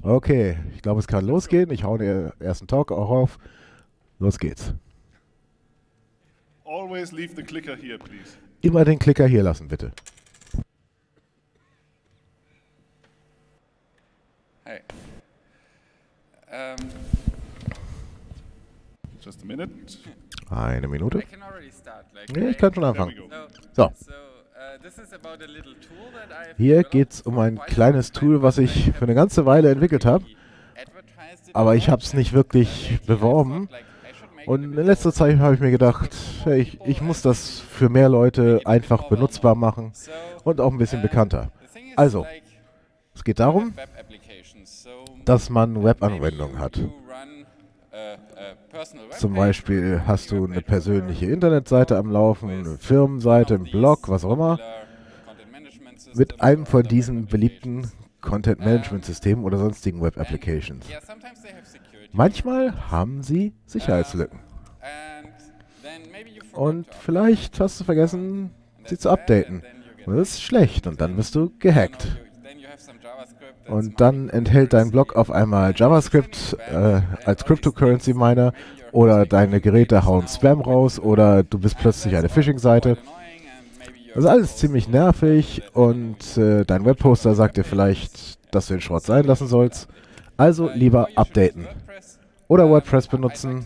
Okay, ich glaube, es kann losgehen. Ich hau den ersten Talk auch auf. Los geht's. Always leave the clicker here, please. Immer den Klicker hier lassen, bitte. Hey. Just a minute. Eine Minute. I can already start. Like, Nee, ich kann schon There we anfangen. go. So, this is about a little tool that I've hier developed geht's um ein for quite kleines some time, Tool, was but I ich für eine haven't ganze Weile entwickelt habe. advertised it Aber ich a habe lot. es nicht wirklich Lately I beworben. thought, like, I should make it Und a in bit letzter more Zeit habe ich mir gedacht, hey, ich muss das für mehr Leute einfach benutzbar machen So, und auch ein bisschen bekannter. the thing is, Also, like, es geht darum, web applications. So, dass man maybe Webanwendungen hat. you run a personal Zum webpage, Beispiel hast du webpage eine persönliche builder, Internetseite am Laufen, eine Firmenseite, einen Blog, was auch immer, popular content management systems mit einem or von other diesen web beliebten applications. Content-Management-Systemen oder sonstigen Web-Applications. Yeah, sometimes they have security Manchmal haben sie Sicherheitslücken. and then maybe you forgot Und to update vielleicht hast du vergessen, and sie that's zu bad, updaten. and then you get Und das ist schlecht und dann wirst du gehackt. then you have some JavaScript that's Und dann enthält dein Blog auf einmal JavaScript als Cryptocurrency Miner oder deine Geräte hauen Spam raus oder du bist plötzlich eine Phishing-Seite. Das ist alles ziemlich nervig und dein Webhoster sagt dir vielleicht, dass du den Schrott sein lassen sollst. Also lieber updaten. Oder WordPress benutzen.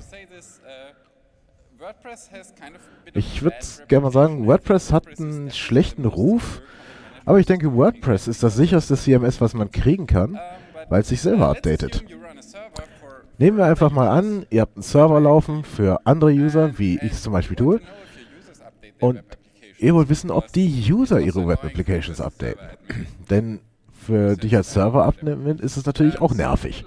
Ich würde gerne mal sagen, WordPress hat einen schlechten Ruf, aber ich denke, WordPress ist das sicherste CMS, was man kriegen kann, weil es sich selber updatet. Nehmen wir einfach mal an, ihr habt einen Server laufen für andere User, wie ich es zum Beispiel tue, und ihr wollt wissen, ob die User ihre Web-Applications updaten. Denn für dich als Server-Admin ist es natürlich auch nervig.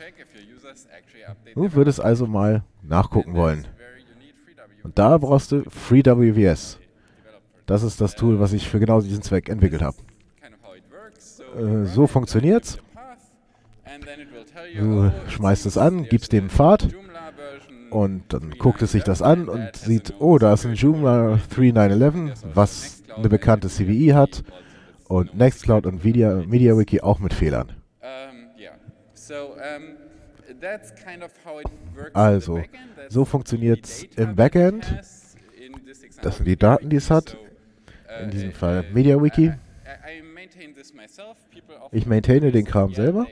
Du würdest also mal nachgucken wollen. Und da brauchst du FreeWVS. Das ist das Tool, was ich für genau diesen Zweck entwickelt habe. So funktioniert's. Du schmeißt es an, gibst dem Pfad und dann guckt es sich das an und sieht, oh, da ist ein Joomla 3911, was eine bekannte CVE hat und Nextcloud und MediaWiki auch mit Fehlern. Also, so funktioniert es im Backend. Das sind die Daten, die es hat. In diesem Fall MediaWiki. Ich maintaine den Kram selber.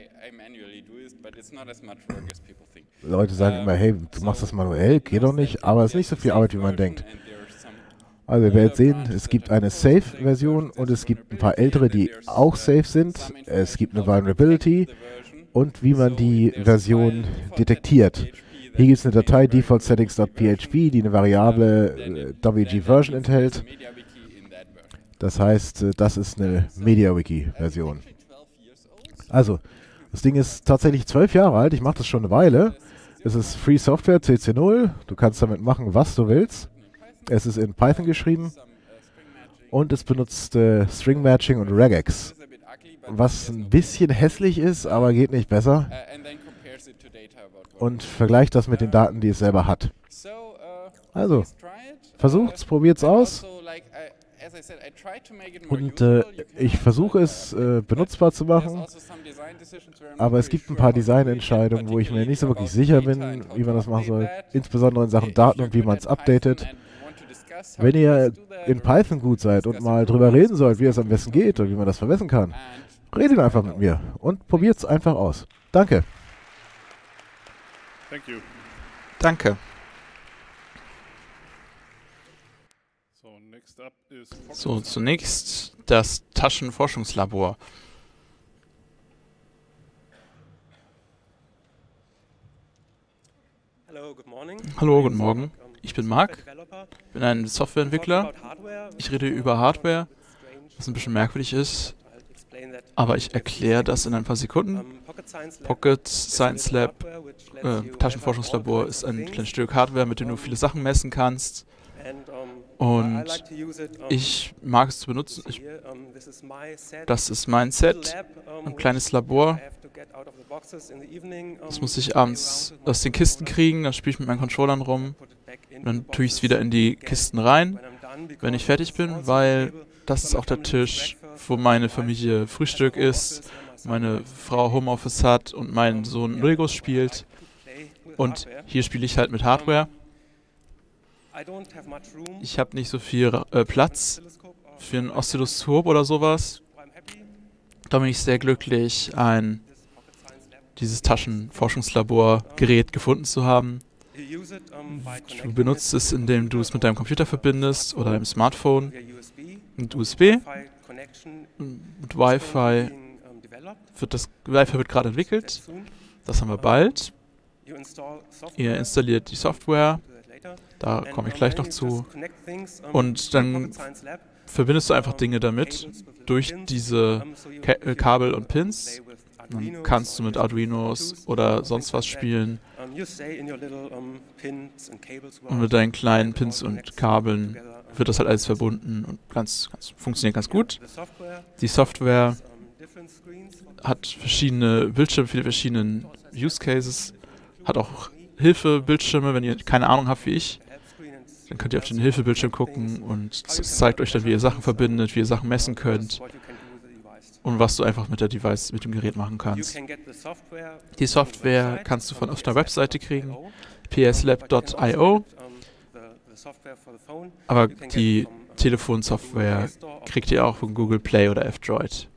Leute sagen immer, hey, du machst das manuell, geht doch nicht, aber es ist nicht so viel Arbeit, wie man denkt. Also ihr werdet sehen, es gibt eine Safe-Version und es gibt ein paar ältere, die auch safe sind. Es gibt eine Vulnerability und wie man die Version detektiert. Hier gibt es eine Datei defaultsettings.php, die eine variable WG-Version enthält. Das heißt, das ist eine MediaWiki-Version. Also, das Ding ist tatsächlich 12 Jahre alt, ich mache das schon eine Weile. Es ist Free Software, CC0, du kannst damit machen, was du willst. Es ist in Python geschrieben und es benutzt String Matching und Regex, was ein bisschen hässlich ist, aber geht nicht besser. Und vergleicht das mit den Daten, die es selber hat. Also, versucht's, probiert's aus. Und ich versuche es benutzbar zu machen, aber es gibt ein paar Designentscheidungen, wo ich mir nicht so wirklich sicher bin, wie man das machen soll, insbesondere in Sachen Daten und wie man es updatet. Wenn ihr in Python gut seid und mal drüber reden sollt, wie es am besten geht und wie man das verbessern kann, redet einfach mit mir und probiert es einfach aus. Danke. Thank you. Danke. So, next up is So, zunächst das Taschenforschungslabor. Hallo, guten Morgen. Ich bin Marc, bin ein Softwareentwickler. Ich rede über Hardware, was ein bisschen merkwürdig ist, aber ich erkläre das in ein paar Sekunden. Pocket Science Lab, Taschenforschungslabor, ist ein kleines Stück Hardware, mit dem du viele Sachen messen kannst. Und ich mag es zu benutzen. Das ist mein Set, ein kleines Labor. Das muss ich abends aus den Kisten kriegen, dann spiele ich mit meinen Controllern rum. Dann tue ich es wieder in die Kisten rein, wenn ich fertig bin, weil das ist auch der Tisch, wo meine Familie Frühstück isst meine Frau Homeoffice hat und mein Sohn Legos spielt. Und hier spiele ich halt mit Hardware. Ich habe nicht so viel Platz für ein Oszilloskop oder sowas. Da bin ich sehr glücklich, dieses Taschenforschungslaborgerät gefunden zu haben. Du benutzt es, indem du es mit deinem Computer verbindest oder deinem Smartphone mit USB. Mit Wi-Fi wird gerade entwickelt. Das haben wir bald. Ihr installiert die Software. Da komme ich gleich noch zu. Und dann verbindest du einfach Dinge damit durch diese Kabel und Pins. Dann kannst du mit Arduinos oder sonst was spielen. Und mit deinen kleinen Pins und Kabeln wird das halt alles verbunden und funktioniert ganz gut. Die Software hat verschiedene Bildschirme, viele verschiedene Use Cases, hat auch Hilfebildschirme, wenn ihr keine Ahnung habt wie ich. Dann könnt ihr auf den Hilfebildschirm gucken und es zeigt euch dann, wie ihr Sachen verbindet, wie ihr Sachen messen könnt und was du einfach mit dem Gerät machen kannst. Die Software kannst du auf der Webseite kriegen, pslab.io, aber die Telefonsoftware kriegt ihr auch von Google Play oder F-Droid.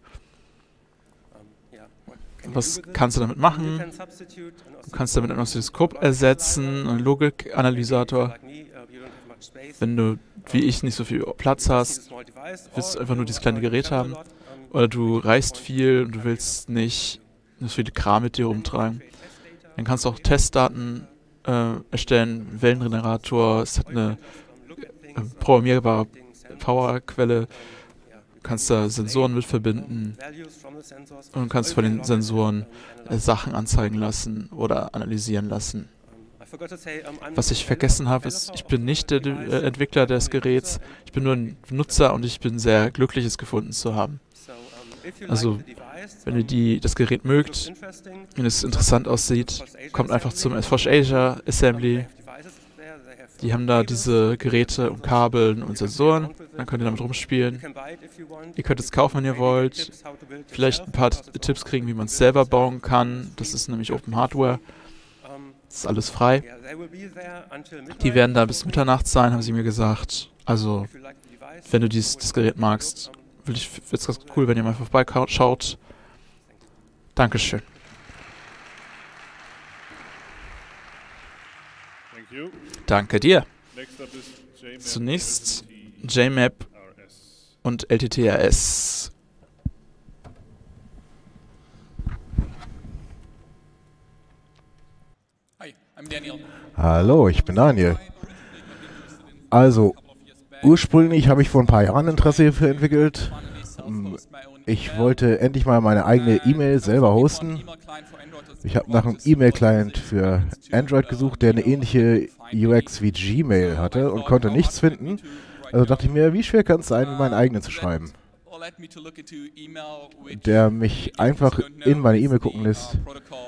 Was kannst du damit machen? Du kannst damit ein Oszilloskop ersetzen, einen Logikanalysator. Wenn du, wie ich, nicht so viel Platz hast, willst du einfach nur dieses kleine Gerät haben. Oder du reist viel und du willst nicht so viele Kram mit dir rumtragen. Dann kannst du auch Testdaten erstellen, Wellengenerator, es hat eine programmierbare Powerquelle. Du kannst da Sensoren mit verbinden und du kannst von den Sensoren Sachen anzeigen lassen oder analysieren lassen. Was ich vergessen habe, ist, ich bin nicht der Entwickler des Geräts, ich bin nur ein Nutzer und ich bin sehr glücklich, es gefunden zu haben. Also, wenn ihr das Gerät mögt, wenn es interessant aussieht, kommt einfach zum Forge Asia Assembly. Die haben da diese Geräte und Kabeln und Sensoren, dann könnt ihr damit rumspielen. Ihr könnt es kaufen, wenn ihr wollt. Vielleicht ein paar Tipps kriegen, wie man es selber bauen kann. Das ist nämlich Open Hardware. Das ist alles frei. Die werden da bis Mitternacht sein, haben sie mir gesagt. Also, wenn du das Gerät magst, wird es ganz cool, wenn ihr mal vorbeischaut. Dankeschön. Danke dir. Zunächst JMap und LTTRS. Hallo, ich bin Daniel. Also, ursprünglich habe ich vor ein paar Jahren Interesse hierfür entwickelt. Ich wollte endlich mal meine eigene E-Mail selber hosten. Ich habe nach einem E-Mail-Client für Android gesucht, der eine ähnliche UX wie Gmail hatte und konnte nichts finden. Also dachte ich mir, wie schwer kann es sein, meinen eigenen zu schreiben? Der mich einfach in meine E-Mail gucken lässt.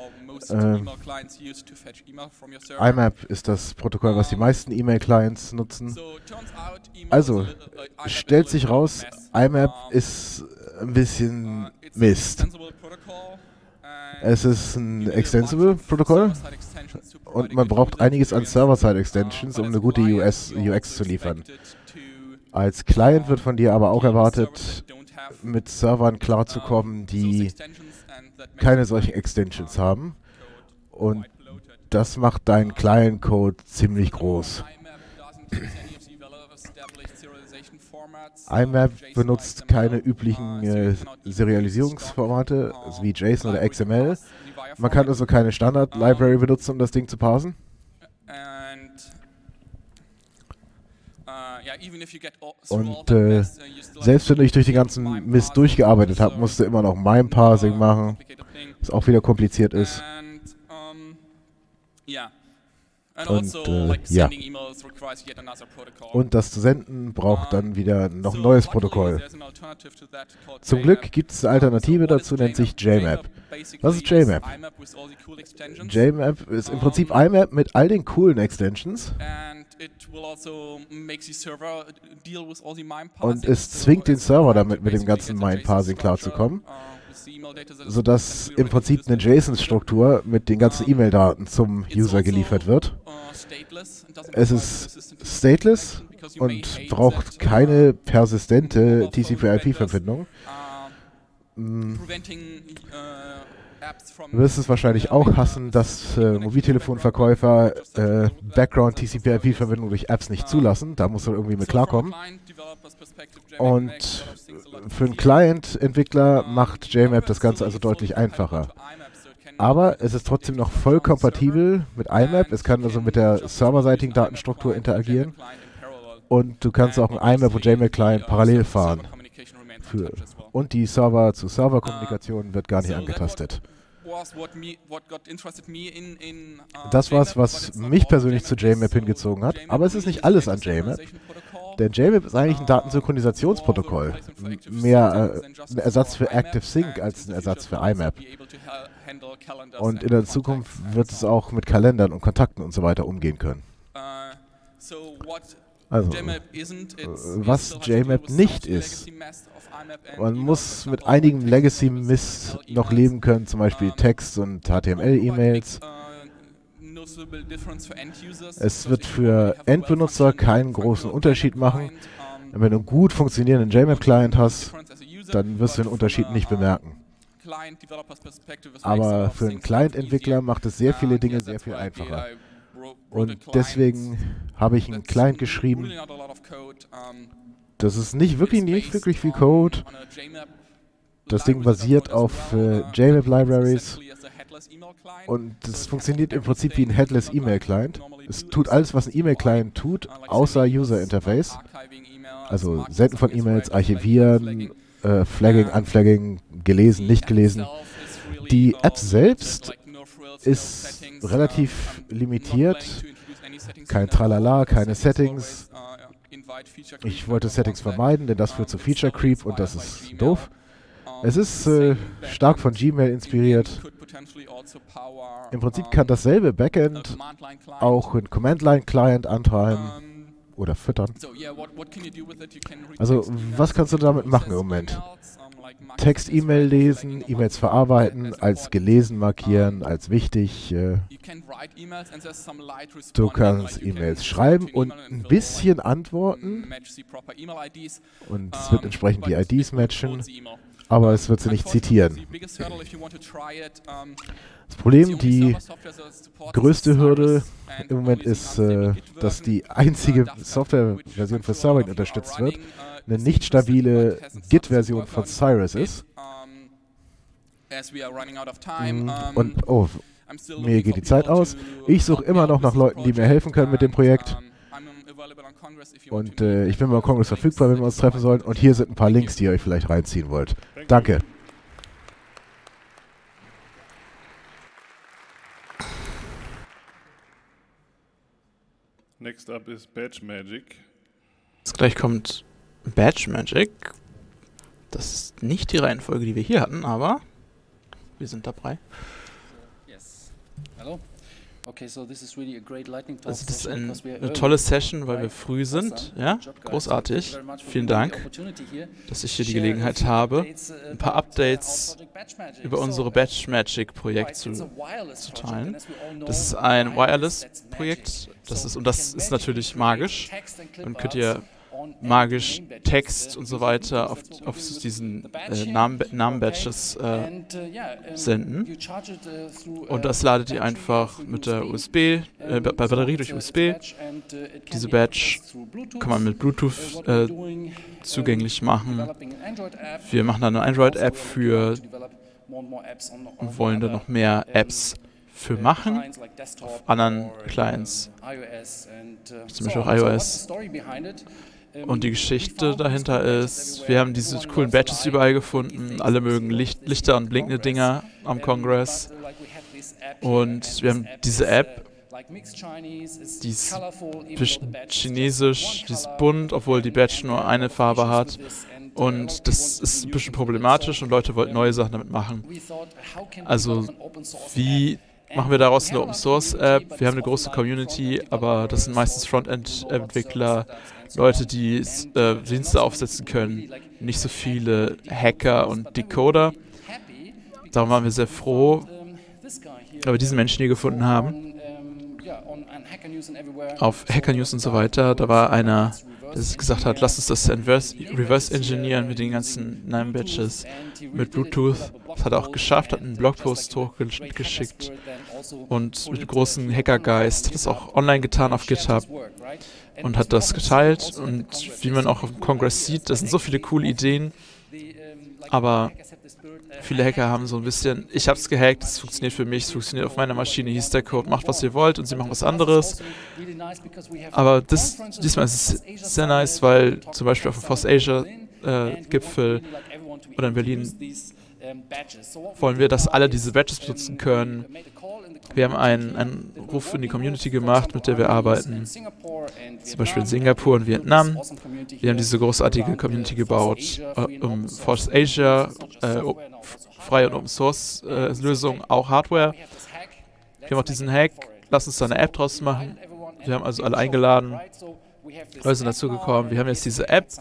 IMAP ist das Protokoll, was die meisten E-Mail-Clients nutzen. Also, stellt sich raus, IMAP ist ein bisschen Mist. Es ist ein Extensible-Protokoll und man braucht einiges an Server-Side-Extensions, um eine gute UX zu liefern. Als Client wird von dir aber auch erwartet, mit Servern klarzukommen, die keine solchen Extensions haben. Und das macht deinen Client-Code ziemlich groß. IMAP benutzt keine üblichen Serialisierungsformate wie JSON oder XML. Man kann also keine Standard-Library benutzen, um das Ding zu parsen. Und selbst wenn ich durch den ganzen Mist durchgearbeitet habe, musste immer noch MIME-Parsing machen, was auch wieder kompliziert ist. Und ja. Und das zu senden braucht dann wieder noch ein neues Protokoll. Zum Glück gibt es eine Alternative dazu, nennt sich JMap. Was ist JMap? JMap ist im Prinzip IMAP mit all den coolen Extensions. Und es zwingt den Server damit, mit dem ganzen MIME-Parsing klarzukommen. sodass im Prinzip eine JSON-Struktur mit den ganzen E-Mail-Daten zum User geliefert wird. Es ist stateless und braucht keine persistente TCP/IP-Verbindung. Du wirst es wahrscheinlich auch hassen, dass Mobiltelefonverkäufer Background TCP/IP-Verbindung durch Apps nicht zulassen. Da muss man irgendwie mit klarkommen. Und für einen Client-Entwickler macht JMap das Ganze also deutlich einfacher. Aber es ist trotzdem noch voll kompatibel mit IMAP. Es kann also mit der serverseitigen Datenstruktur interagieren. Und du kannst auch einen IMAP und JMap-Client parallel fahren. Und die Server-zu-Server-Kommunikation wird gar nicht angetastet. Das war's, was mich persönlich zu JMap hingezogen hat. Aber es ist nicht alles an JMap. Denn JMap ist eigentlich ein Datensynchronisationsprotokoll. Mehr ein Ersatz für ActiveSync als ein Ersatz für IMAP. Und in der Zukunft wird es auch mit Kalendern und Kontakten und so weiter umgehen können. Also, was JMap nicht ist, man muss mit einigen Legacy-Mist noch leben können, zum Beispiel Text- und HTML-E-Mails. Es wird für Endbenutzer keinen großen Unterschied machen. Wenn du einen gut funktionierenden JMap-Client hast, dann wirst du den Unterschied nicht bemerken. Aber für einen Client-Entwickler macht es sehr viele Dinge sehr viel einfacher. Und deswegen habe ich einen Client geschrieben. Das ist nicht wirklich viel Code. Das Ding basiert auf JMap-Libraries. Und es funktioniert im Prinzip wie ein Headless E-Mail-Client. Es tut alles, was ein E-Mail-Client tut, außer User-Interface. Also Senden von E-Mails, Archivieren, Flagging, Unflagging, gelesen, nicht gelesen. Die App selbst ist relativ limitiert. Kein Tralala, keine Settings. Ich wollte Settings vermeiden, denn das führt zu Feature Creep und das ist doof. Es ist stark von Gmail inspiriert. Im Prinzip kann dasselbe Backend auch einen Command-Line-Client antreiben oder füttern. Also, was kannst du damit machen im Moment? Text-E-Mail lesen, E-Mails verarbeiten, als gelesen markieren, als wichtig. Du kannst E-Mails schreiben und ein bisschen antworten. Und es wird entsprechend die IDs matchen, aber es wird sie nicht zitieren. Das Problem, die größte Hürde im Moment ist, dass die einzige Softwareversion für Server unterstützt wird, eine nicht stabile Git-Version von Cyrus ist. Und, oh, mir geht die Zeit aus. Ich suche immer noch nach Leuten, die mir helfen können mit dem Projekt. Und ich bin beim Kongress verfügbar, wenn wir uns treffen sollen. Und hier sind ein paar Links, die ihr euch vielleicht reinziehen wollt. Danke. Next up is Badge Magic. Jetzt gleich kommt Badge Magic. Das ist nicht die Reihenfolge, die wir hier hatten, aber wir sind dabei. Also das ist eine tolle Session, weil wir früh sind. Ja, großartig. Vielen Dank, dass ich hier die Gelegenheit habe, ein paar Updates über unsere Badge Magic Projekt zu teilen. Das ist ein Wireless-Projekt. Das ist natürlich magisch. Dann könnt ihr magisch Text und so weiter auf diesen Namen-Badges senden. Und das ladet ihr einfach mit der USB, bei Batterie durch USB. Diese Badge kann man mit Bluetooth zugänglich machen. Wir machen dann eine Android-App für und wollen da noch mehr Apps für machen, auf anderen Clients, zum Beispiel auch iOS. Und die Geschichte dahinter ist, wir haben diese coolen Badges überall gefunden, alle mögen Lichter und blinkende Dinger am Kongress. Und wir haben diese App, die ist ein bisschen chinesisch, die ist bunt, obwohl die Badge nur eine Farbe hat. Und das ist ein bisschen problematisch und Leute wollten neue Sachen damit machen. Also, wie machen wir daraus eine Open-Source-App? Wir haben eine große Community, aber das sind meistens Frontend-Entwickler, Leute, die Dienste aufsetzen können, nicht so viele Hacker und Decoder. darum waren wir sehr froh, weil wir diesen Menschen hier gefunden haben. Auf Hacker News und so weiter, da war einer, der gesagt hat, lass uns das reverse engineeren mit den ganzen NAME-Badges mit Bluetooth. Das hat er auch geschafft, hat einen Blogpost hochgeschickt und mit großem Hackergeist hat es auch online getan auf GitHub und hat das geteilt. Und wie man auch auf dem Kongress sieht, das sind so viele coole Ideen, aber viele Hacker haben so ein bisschen, ich hab's gehackt, es funktioniert für mich, es funktioniert auf meiner Maschine, hier ist der Code, macht was ihr wollt und sie machen was anderes. Aber diesmal ist es sehr nice, weil zum Beispiel auf dem FOSS Asia Gipfel oder in Berlin wollen wir, dass alle diese Badges benutzen können. Wir haben einen Ruf in die Community gemacht, mit der wir arbeiten. Zum Beispiel in Singapur und Vietnam. Wir haben diese großartige Community gebaut, um FOSS Asia, freie und Open Source Lösungen, auch Hardware. Wir haben auch diesen Hack, lass uns da eine App draus machen. Wir haben also alle eingeladen, Leute sind dazu gekommen. Wir haben jetzt diese App.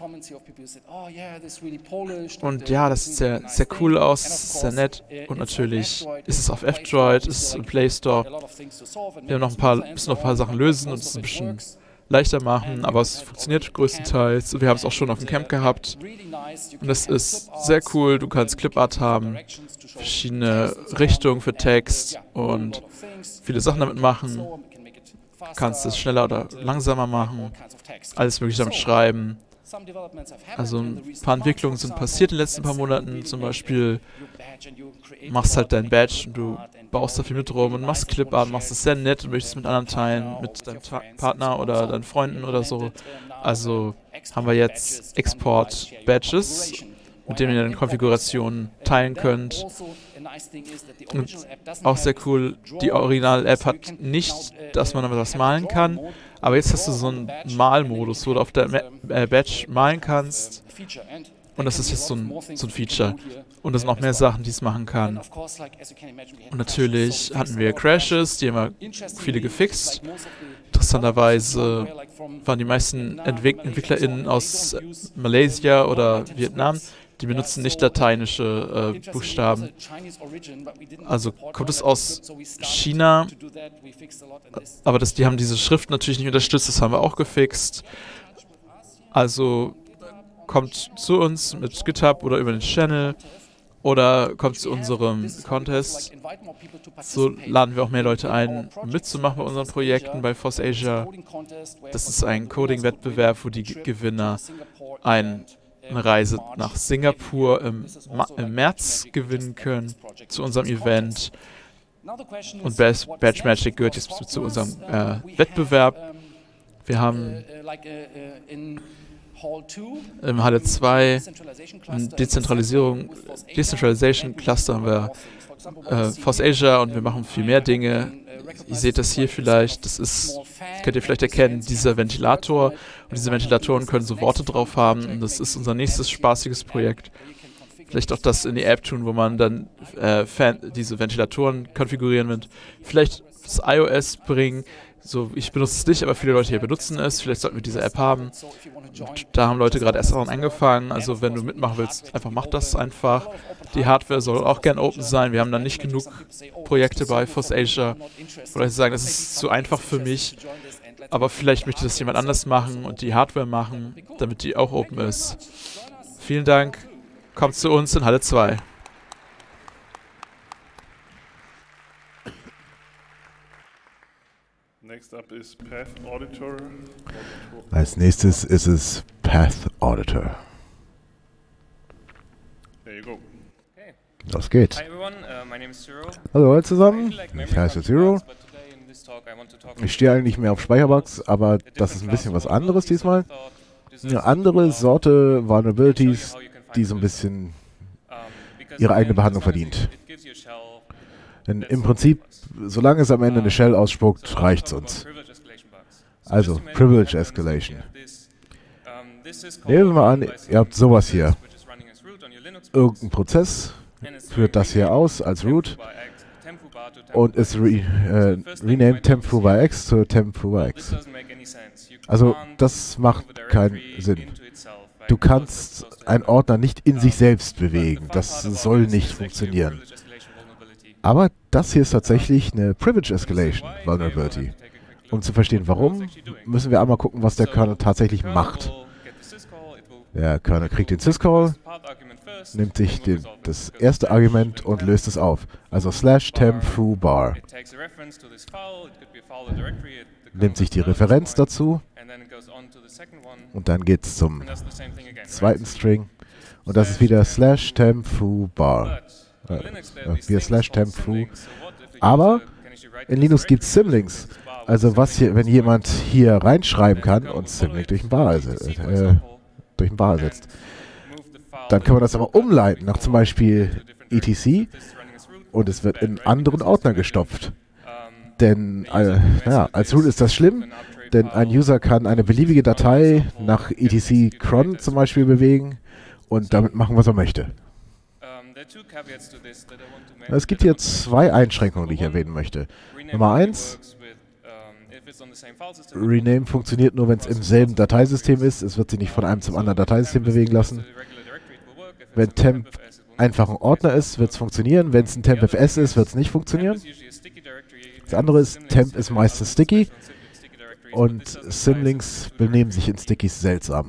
Und ja, das sieht sehr, sehr cool aus, sehr nett. Und natürlich ist es auf F-Droid, ist es im Play Store. Wir haben müssen noch ein paar Sachen lösen und es ein bisschen leichter machen, aber es funktioniert größtenteils. Und wir haben es auch schon auf dem Camp gehabt. Und das ist sehr cool. Du kannst Clipart haben, verschiedene Richtungen für Text und viele Sachen damit machen. Du kannst es schneller oder langsamer machen, alles mögliche damit schreiben. Also ein paar Entwicklungen sind passiert in den letzten paar Monaten. Zum Beispiel machst halt dein Badge und du baust da viel mit rum und machst Clipart, machst es sehr nett und möchtest es mit anderen teilen, mit deinem Partner oder deinen Freunden oder so. Also haben wir jetzt Export-Badges, mit denen ihr dann Konfigurationen teilen könnt. Und auch sehr cool, die Original-App hat nicht, dass man damit was malen kann, aber jetzt hast du so einen Malmodus, wo du auf der Badge malen kannst. Und das ist jetzt so ein Feature. Und da sind noch mehr Sachen, die es machen kann. Und natürlich hatten wir Crashes, die haben wir viele gefixt. Interessanterweise waren die meisten EntwicklerInnen aus Malaysia oder Vietnam, die benutzen nicht lateinische Buchstaben. Also kommt es aus China, aber die haben diese Schrift natürlich nicht unterstützt, das haben wir auch gefixt. Also kommt zu uns mit GitHub oder über den Channel oder kommt zu unserem Contest. So laden wir auch mehr Leute ein, mitzumachen bei unseren Projekten bei FOSS Asia. Das ist ein Coding-Wettbewerb, wo die Gewinner eine Reise nach Singapur im März gewinnen können zu unserem Event. Und Badge Magic gehört jetzt zu unserem Wettbewerb. Wir haben im Halle 2 ein Decentralization Cluster haben wir FOSS Asia und wir machen viel mehr Dinge. Ihr seht das hier vielleicht, das könnt ihr vielleicht erkennen, dieser Ventilator. Und diese Ventilatoren können so Worte drauf haben und das ist unser nächstes spaßiges Projekt. Vielleicht auch das in die App tun, wo man dann diese Ventilatoren konfigurieren wird. Vielleicht das iOS bringen. So, ich benutze es nicht, aber viele Leute hier benutzen es. Vielleicht sollten wir diese App haben. Und da haben Leute gerade erst daran angefangen. Also wenn du mitmachen willst, einfach mach das einfach. Die Hardware soll auch gern open sein. Wir haben da nicht genug Projekte bei FOSS Asia. Oder sie sagen, das ist zu einfach für mich. Aber vielleicht möchte das jemand anders machen und die Hardware machen, damit die auch open ist. Vielen Dank. Kommt zu uns in Halle 2. Als nächstes ist es Path Auditor. Los geht's. Hallo alle zusammen, ich heiße Zero. Ich stehe eigentlich mehr auf Speicherbugs, aber das ist ein bisschen was anderes diesmal. Eine andere Sorte Vulnerabilities, die so ein bisschen ihre eigene Behandlung verdient. Denn im Prinzip, solange es am Ende eine Shell ausspuckt, reicht's uns. Also, Privilege Escalation. Nehmen wir mal an, ihr habt sowas hier. Irgendein Prozess führt das hier aus als Root und es renamed temp-foo by x zu temp-foo by x. Also, das macht keinen Sinn. Du kannst einen Ordner nicht in sich selbst bewegen. Das soll nicht funktionieren. Aber das hier ist tatsächlich eine Privilege Escalation Vulnerability. Um zu verstehen, warum, müssen wir einmal gucken, was der Kernel tatsächlich macht. Der Kernel kriegt den syscall, nimmt sich das erste Argument und löst es auf. Also /temp_foo_bar. Nimmt sich die Referenz dazu und dann geht es zum zweiten String und das ist wieder /temp_foo_bar. Wieder /temp_foo. Aber in Linux gibt es Symlinks. Also wenn jemand hier reinschreiben kann und Symlink durch ein Bar ersetzt, dann kann man das aber umleiten nach zum Beispiel etc und es wird in einen anderen Ordner gestopft. Denn als Root ist das schlimm, denn ein User kann eine beliebige Datei nach etc cron zum Beispiel bewegen und damit machen, was er möchte. Es gibt hier zwei Einschränkungen, die ich erwähnen möchte. Nummer 1, Rename funktioniert nur, wenn es im selben Dateisystem ist. Es wird sich nicht von einem zum anderen Dateisystem bewegen lassen. Wenn temp einfach ein Ordner ist, wird es funktionieren. Wenn es ein tempfs ist, wird es nicht funktionieren. Das andere ist, temp ist meistens sticky und Symlinks benehmen sich in Stickies seltsam.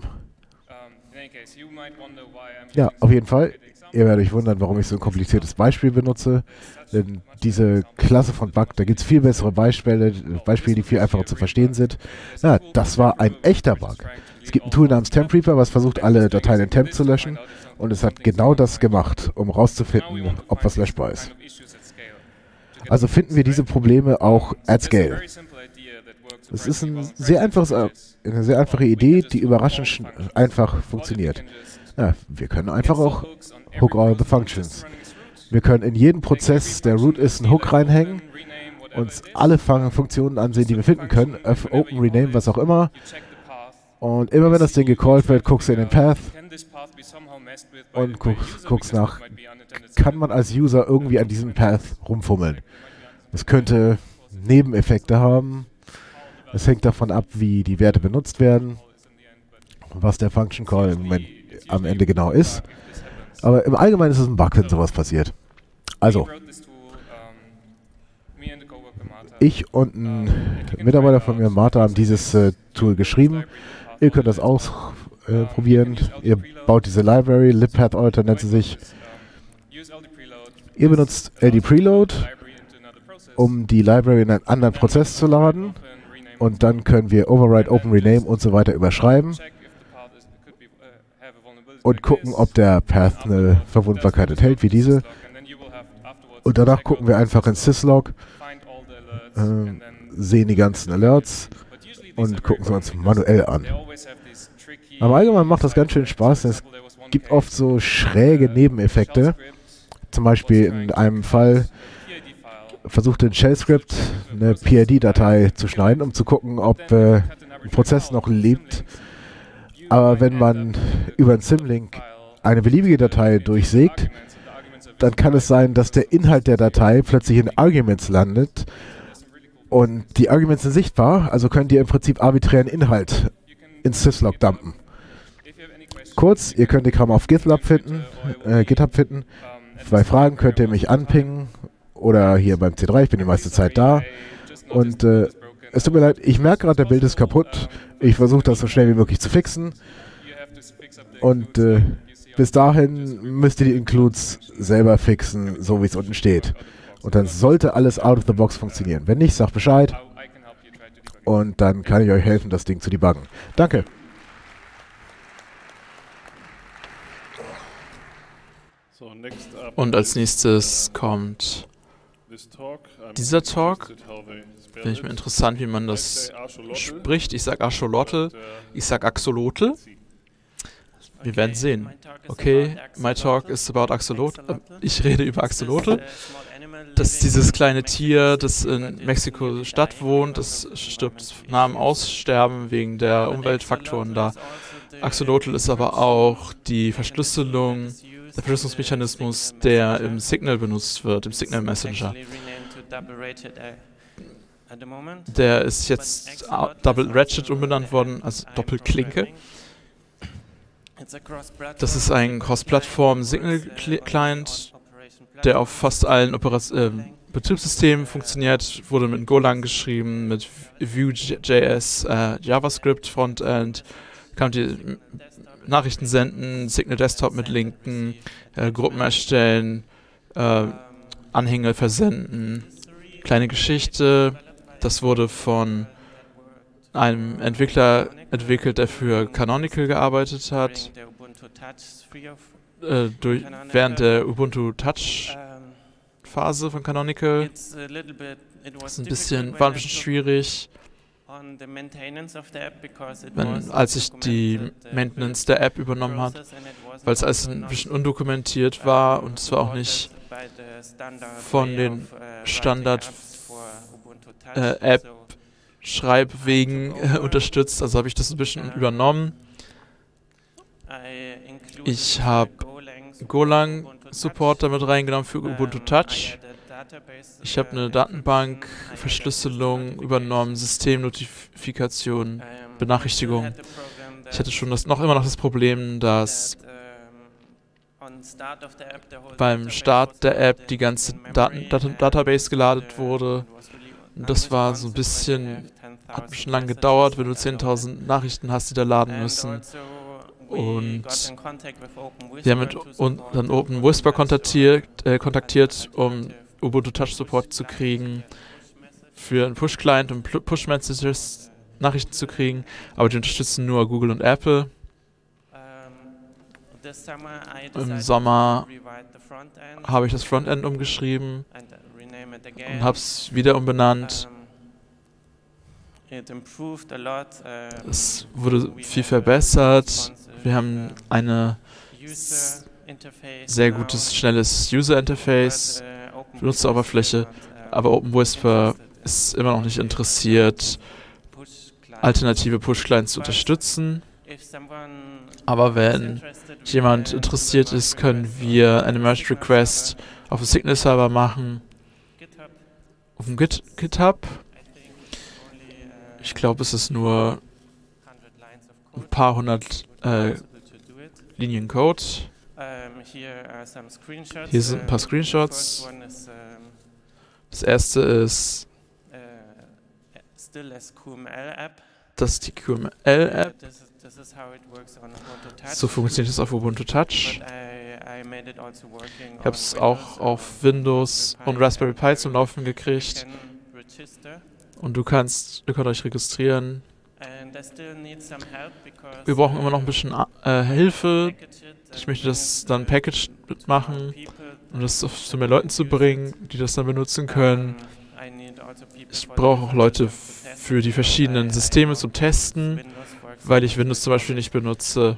Ja, auf jeden Fall. Ihr werdet euch wundern, warum ich so ein kompliziertes Beispiel benutze. Denn diese Klasse von Bug, da gibt es viel bessere Beispiele, die viel einfacher zu verstehen sind. Na, das war ein echter Bug. Es gibt ein Tool namens TempReaper, was versucht, alle Dateien in Temp zu löschen. Und es hat genau das gemacht, um herauszufinden, ob was löschbar ist. Also finden wir diese Probleme auch at scale. Es ist eine sehr einfache Idee, die überraschend einfach funktioniert. Ja, wir können einfach auch hook all the functions. Wir können in jeden Prozess, der root ist, einen Hook reinhängen, uns alle Funktionen ansehen, die wir finden können, open, rename, was auch immer. Und immer wenn das Ding gecallt wird, guckst du in den Path und guckst nach, kann man als User irgendwie an diesem Path rumfummeln. Das könnte Nebeneffekte haben. Es hängt davon ab, wie die Werte benutzt werden, was der Function Call am Ende genau ist. Aber im Allgemeinen ist es ein Bug, wenn sowas passiert. Also, ich und ein Mitarbeiter von mir, Martha, haben dieses Tool geschrieben. Ihr könnt das ausprobieren. Ihr baut diese Library, libpathAlter nennt sie sich. Ihr benutzt ld_preload, um die Library in einen anderen Prozess zu laden. Und dann können wir override, open, rename und so weiter überschreiben. Und gucken, ob der Path eine Verwundbarkeit enthält, wie diese. Und danach gucken wir einfach in syslog, sehen die ganzen Alerts und gucken sie uns manuell an. Aber allgemein macht das ganz schön Spaß. Es gibt oft so schräge Nebeneffekte. Zum Beispiel in einem Fall versuchte ein Shell-Script eine PID-Datei zu schneiden, um zu gucken, ob ein Prozess noch lebt. Aber wenn man über einen Symlink eine beliebige Datei durchsägt, dann kann es sein, dass der Inhalt der Datei plötzlich in Arguments landet. Und die Arguments sind sichtbar, also könnt ihr im Prinzip arbiträren Inhalt ins syslog dumpen. Kurz, ihr könnt den Kram auf GitHub finden. Bei Fragen könnt ihr mich anpingen oder hier beim C3, ich bin die meiste Zeit da. Und es tut mir leid, ich merke gerade, der Bild ist kaputt. Ich versuche das so schnell wie möglich zu fixen. Und bis dahin müsst ihr die Includes selber fixen, so wie es unten steht. Und dann sollte alles out of the box funktionieren. Wenn nicht, sagt Bescheid. Und dann kann ich euch helfen, das Ding zu debuggen. Danke. Und als nächstes kommt dieser Talk. Finde ich mir interessant, wie man das spricht. Ich sage Axolotl. Ich sage Axolotl. Wir werden sehen. Okay, my talk is about Axolotl. Ich rede über Axolotl. Das ist dieses kleine Tier, das in Mexiko-Stadt wohnt. Das stirbt nach dem Aussterben wegen der Umweltfaktoren da. Axolotl ist aber auch die Verschlüsselung, der Verschlüsselungsmechanismus, der im Signal benutzt wird, im Signal Messenger. Der ist jetzt Double Ratchet umbenannt worden, also Doppelklinke. Das ist ein Cross-Plattform-Signal-Client, der auf fast allen Betriebssystemen funktioniert, wurde mit Golang geschrieben, mit Vue.js, JavaScript, Frontend, kann die Nachrichten senden, Signal Desktop mit linken, Gruppen erstellen, Anhänge versenden. Kleine Geschichte, das wurde von einem Entwickler entwickelt, der für Canonical gearbeitet hat, während der Ubuntu Touch Phase von Canonical. War ein bisschen schwierig, als ich die Maintenance der App übernommen habe, weil es alles ein bisschen undokumentiert war und es war auch nicht von den Standard-App-Schreibwegen unterstützt, also habe ich das ein bisschen übernommen. Ich habe Golang-Support damit reingenommen für Ubuntu Touch. Ich habe eine Datenbank, Verschlüsselung übernommen, Systemnotifikation, Benachrichtigung. Ich hatte schon immer noch das Problem, dass beim Start der App die ganze Database geladen wurde. Und das war so ein bisschen, hat ein bisschen lang gedauert, wenn du 10.000 Nachrichten hast, die da laden müssen. Und wir haben dann OpenWhisper kontaktiert, um Ubuntu Touch Support zu kriegen, für einen Push-Client und Push-Messages Nachrichten zu kriegen, aber die unterstützen nur Google und Apple. Im Sommer habe ich das Frontend umgeschrieben und habe es wieder umbenannt. Es wurde viel verbessert. Wir haben ein sehr gutes, schnelles User-Interface, Benutzeroberfläche, aber OpenWhisper ist immer noch nicht interessiert, alternative Push-Clients zu unterstützen. Aber wenn jemand interessiert ist, können wir eine Merge-Request auf dem Signal-Server machen, auf dem GitHub. Ich glaube, es ist nur ein paar hundert Linien Code. Hier sind ein paar Screenshots. Das erste ist das ist die QML-App. So funktioniert es auf Ubuntu Touch. Ich habe es auch auf Windows und Raspberry Pi zum Laufen gekriegt. Und ihr könnt euch registrieren. Wir brauchen immer noch ein bisschen Hilfe. Ich möchte das dann packaged mitmachen, um das zu mehr Leuten zu bringen, die das dann benutzen können. Ich brauche auch Leute für die verschiedenen Systeme zum Testen, weil ich Windows zum Beispiel nicht benutze.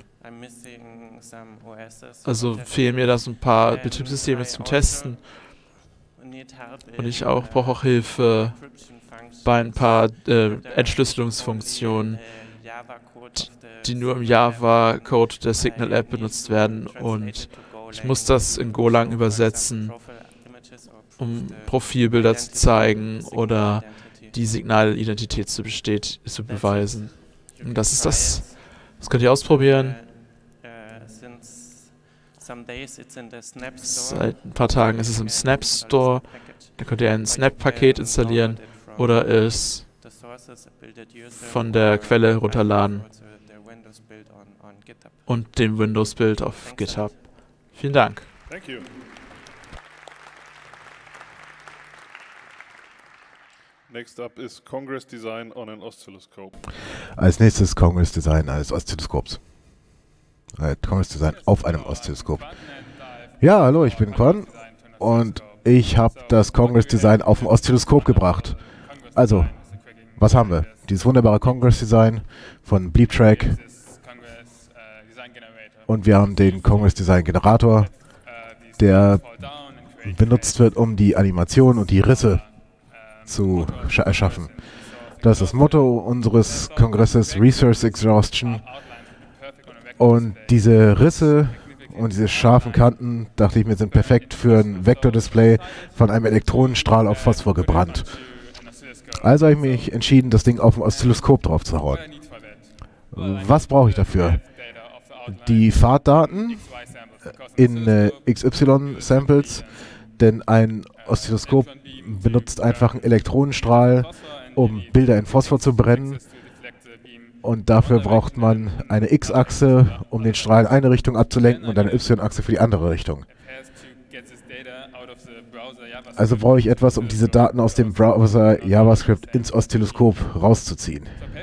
Also fehlen mir da so ein paar Betriebssysteme zum Testen. Und ich brauche auch Hilfe bei ein paar Entschlüsselungsfunktionen, die nur im Java-Code der Signal-App benutzt werden. Und ich muss das in Golang übersetzen, um Profilbilder zu zeigen oder die Signalidentität zu beweisen. Und das ist das. Das könnt ihr ausprobieren. Seit ein paar Tagen ist es im Snap Store. Da könnt ihr ein Snap-Paket installieren oder es von der Quelle runterladen und dem Windows-Bild auf GitHub. Vielen Dank. Thank you. Next up is Congress Design on an Oszilloskop. Als nächstes Congress Design eines Oszilloskops. Congress Design auf einem Oszilloskop. Ja, hallo, ich bin Quan und ich habe das Congress Design auf dem Oszilloskop gebracht. Also, was haben wir? Dieses wunderbare Congress Design von BleepTrack und wir haben den Congress Design Generator, der benutzt wird, um die Animation und die Risse zu erschaffen. Das ist das Motto unseres Kongresses, Resource Exhaustion. Und diese Risse und diese scharfen Kanten, dachte ich mir, sind perfekt für ein Vektordisplay von einem Elektronenstrahl auf Phosphor gebrannt. Also habe ich mich entschieden, das Ding auf dem Oszilloskop drauf zu hauen. Was brauche ich dafür? die Fahrtdaten in XY-Samples, denn ein Oszilloskop benutzt einfach einen Elektronenstrahl, um Bilder in Phosphor zu brennen. Und dafür braucht man eine X-Achse, um den Strahl in eine Richtung abzulenken, und eine Y-Achse für die andere Richtung. Also brauche ich etwas, um diese Daten aus dem Browser JavaScript ins Oszilloskop rauszuziehen.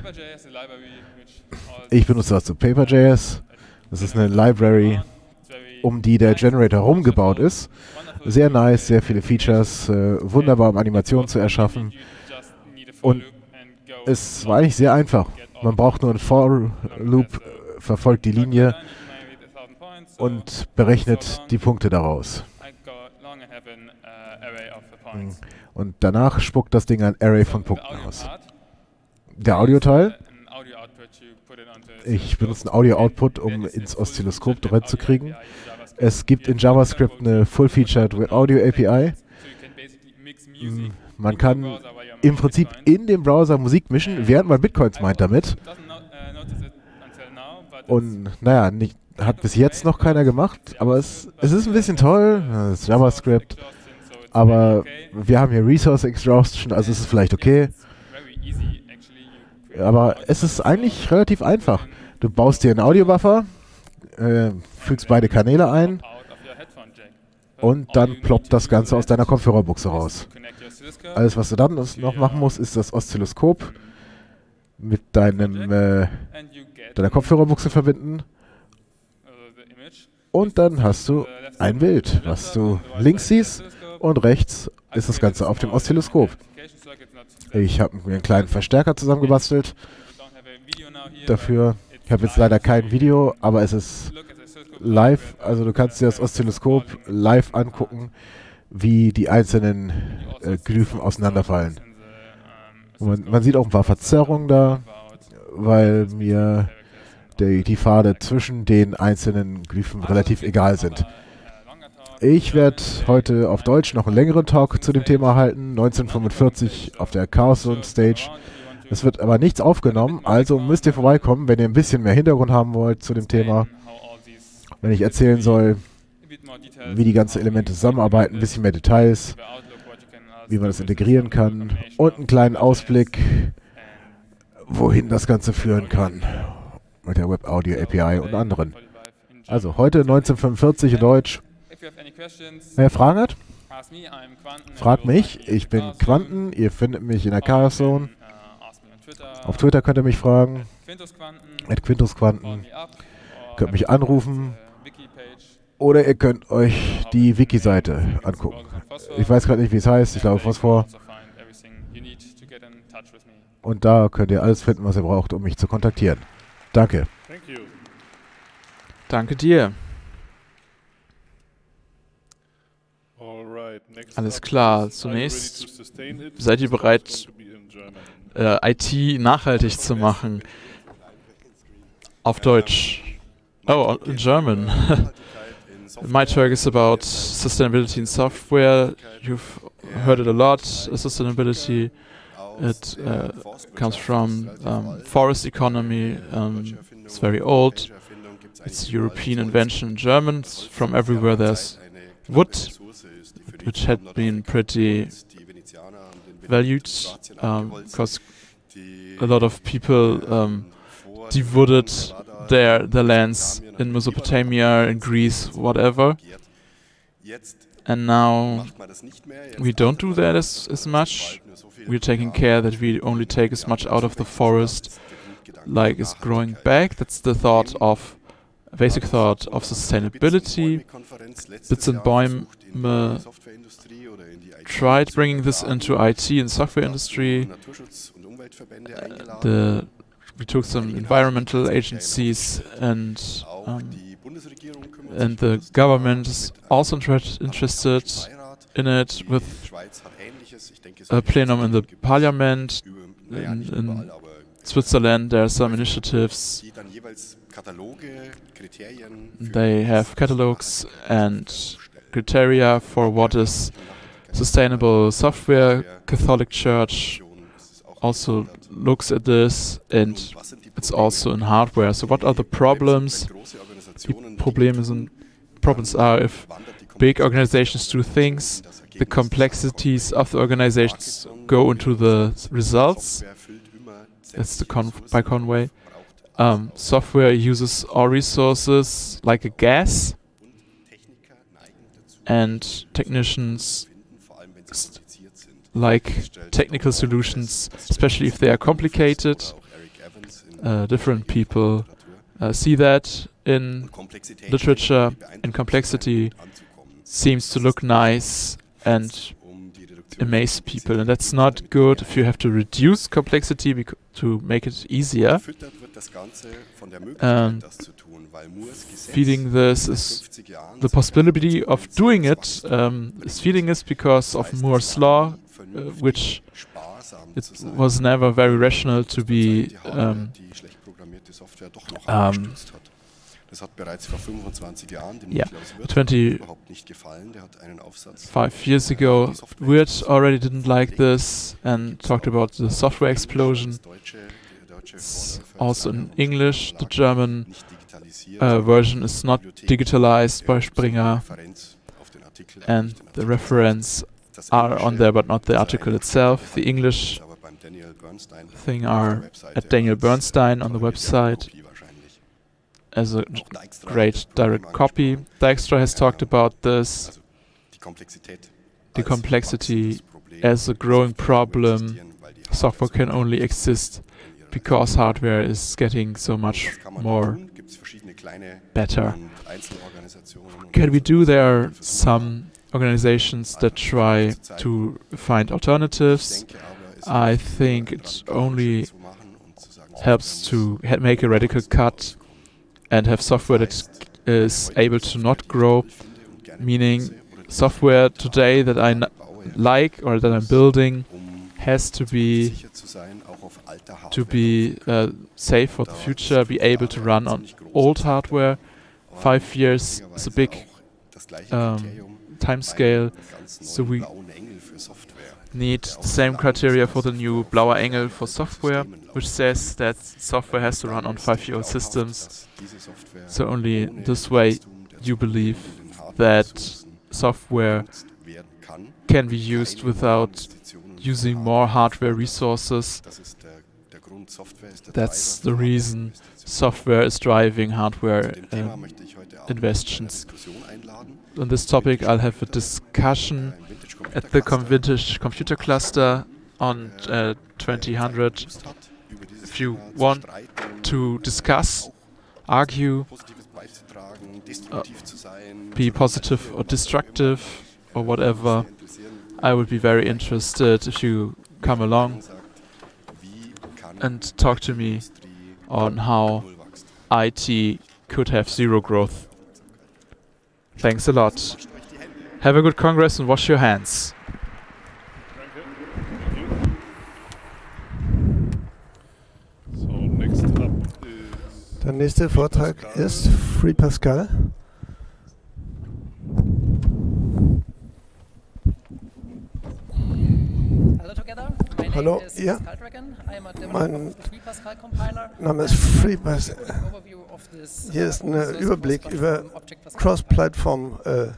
Ich benutze dazu Paper.js. Das ist eine Library, um die der Generator rumgebaut ist. Sehr nice, sehr viele Features, wunderbar, um Animationen zu erschaffen. Und es war eigentlich sehr einfach. Man braucht nur einen For-Loop, verfolgt die Linie und berechnet die Punkte daraus. Und danach spuckt das Ding ein Array von Punkten aus. Der Audioteil. Ich benutze einen Audio-Output, um ins Oszilloskop reinzukriegen. Es gibt in JavaScript eine Full-Featured Audio API. Man kann im Prinzip in dem Browser Musik mischen, während man Bitcoins meint damit. Und naja, hat bis jetzt noch keiner gemacht, aber es ist ein bisschen toll. Das ist JavaScript. Aber wir haben hier Resource Exhaustion, also ist es vielleicht okay. Aber es ist eigentlich relativ einfach. Du baust dir einen Audiobuffer, fügst beide Kanäle ein und dann ploppt das Ganze aus deiner Kopfhörerbuchse raus. Alles, was du dann noch machen musst, ist das Oszilloskop mit deiner Kopfhörerbuchse verbinden. Und dann hast du ein Bild, was du links siehst, und rechts ist das Ganze auf dem Oszilloskop. Ich habe mir einen kleinen Verstärker zusammengebastelt dafür. Ich habe jetzt leider kein Video, aber es ist live. Also du kannst dir das Oszilloskop live angucken, wie die einzelnen Glyphen auseinanderfallen. Und man sieht auch ein paar Verzerrungen da, weil mir die Pfade zwischen den einzelnen Glyphen relativ egal sind. Ich werde heute auf Deutsch noch einen längeren Talk zu dem Thema halten, 1945 auf der Chaos Zone Stage. Es wird aber nichts aufgenommen, also müsst ihr vorbeikommen, wenn ihr ein bisschen mehr Hintergrund haben wollt zu dem Thema. Wenn ich erzählen soll, wie die ganzen Elemente zusammenarbeiten, ein bisschen mehr Details, wie man das integrieren kann und einen kleinen Ausblick, wohin das Ganze führen kann mit der Web Audio API und anderen. Also heute 1945 in Deutsch. Wer Fragen hat? Fragt mich. Ich bin Quanten. Ihr findet mich in der Chaos Zone. Auf Twitter könnt ihr mich fragen. @QuintusQuanten. Könnt mich anrufen. Oder ihr könnt euch die Wiki-Seite angucken. Ich weiß gerade nicht, wie es heißt. Ich glaube Phosphor. Und da könnt ihr alles finden, was ihr braucht, um mich zu kontaktieren. Danke. Danke dir. Alles klar. Zunächst, seid ihr bereit, IT nachhaltig zu machen? Auf Deutsch. Oh, in German. My talk is about sustainability in software. You've heard it a lot. Sustainability, it comes from forest economy. It's very old. It's a European invention in German. From everywhere there's wood, which had been pretty valued because a lot of people dewooded their lands in Mesopotamia, in Greece, whatever. And now we don't do that as much. We're taking care that we only take as much out of the forest like is growing back. That's the basic thought of sustainability. Bits and Bäume tried bringing this into IT and software industry. We took some environmental agencies and the government is also interested in it with a plenum in the parliament. In Switzerland there are some initiatives. They have catalogs and criteria for what is sustainable software. Catholic Church also looks at this, and it's also in hardware. So what are the problems die Problems are if big organizations do things, the complexities of the organizations go into the results. That's by Conway. Software uses all resources like a gas, and technicians like technical solutions, especially if they are complicated. Different people see that in literature, and complexity seems to look nice and amaze people, and that's not good if you have to reduce complexity to make it easier. And feeding this is the possibility of doing it is feeding this because of Moore's law, which it was never very rational to be 25 years ago, Wirth already didn't like this and talked about the software explosion. It's also in English. The German version is not digitalized by Springer, and the reference are on there, but not the article itself. The English thing are at Daniel Bernstein on the website as a great direct copy. Dijkstra has talked about this, the complexity as a growing problem. Software can only exist because hardware is getting so much more better. Can we do? There are some organizations that try to find alternatives. I think it only helps to make a radical cut and have software that is able to not grow, meaning software today that I like or that I'm building has to be safe for the future, be able to run on old hardware. 5 years is a big time scale, so we need the same criteria for the new Blauer Engel for software, which says that software has to run on 5-year-old systems. So only this way you believe that software can be used without using more hardware resources. That's the reason software is driving hardware investions. On this topic, I'll have a discussion at the Vintage Computer Cluster on 2000. If you want to discuss, argue, be positive or destructive or whatever, I would be very interested if you come along and talk to me on how IT could have zero growth. Thanks a lot. Have a good Congress and wash your hands. Der nächste Vortrag ist Free Pascal. Hallo, ihr. Mein Name ist Free Pascal. Hier ist ein Überblick über Cross-Platform.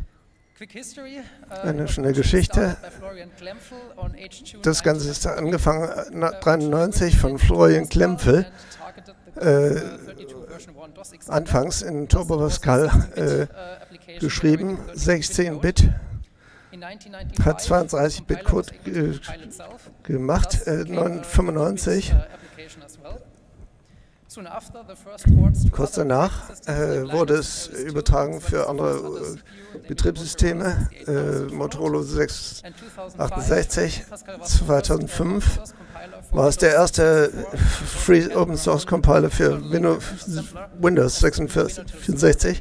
Eine schnelle Geschichte. Das Ganze ist angefangen 1993 von Florian Klempfel. Anfangs in Turbo Pascal geschrieben, 16-Bit, hat 32-Bit Code gemacht, 1995. Kurz danach wurde es übertragen für andere Betriebssysteme, Motorola 668. 2005 war es der erste Free Open Source Compiler für Windows 64.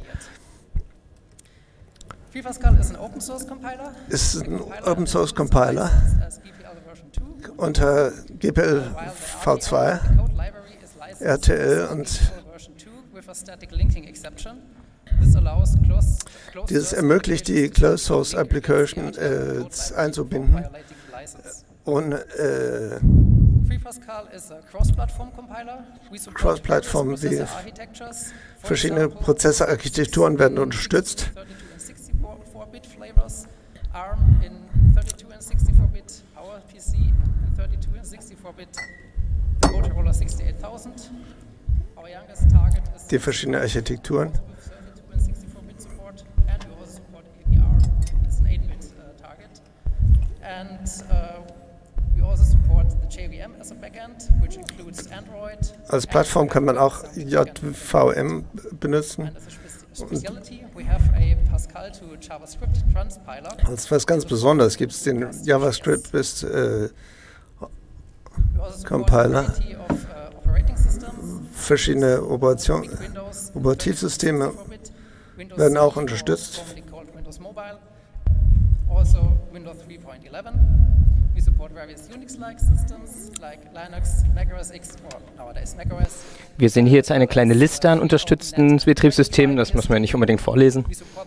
FreePascal ist ein Open Source Compiler. Ist ein Open Source Compiler unter GPL v2, RTL und dieses ermöglicht die Closed Source Application einzubinden ohne Cross-Plattform, wie verschiedene Prozessorarchitekturen werden unterstützt. Die verschiedenen Architekturen. Als Plattform kann man auch JVM benutzen. Das ist was ganz Besonderes. Gibt es den JavaScript bis Compiler. Verschiedene Operativsysteme werden auch unterstützt. Wir sehen hier jetzt eine kleine Liste an unterstützten Betriebssystemen, das muss man nicht unbedingt vorlesen.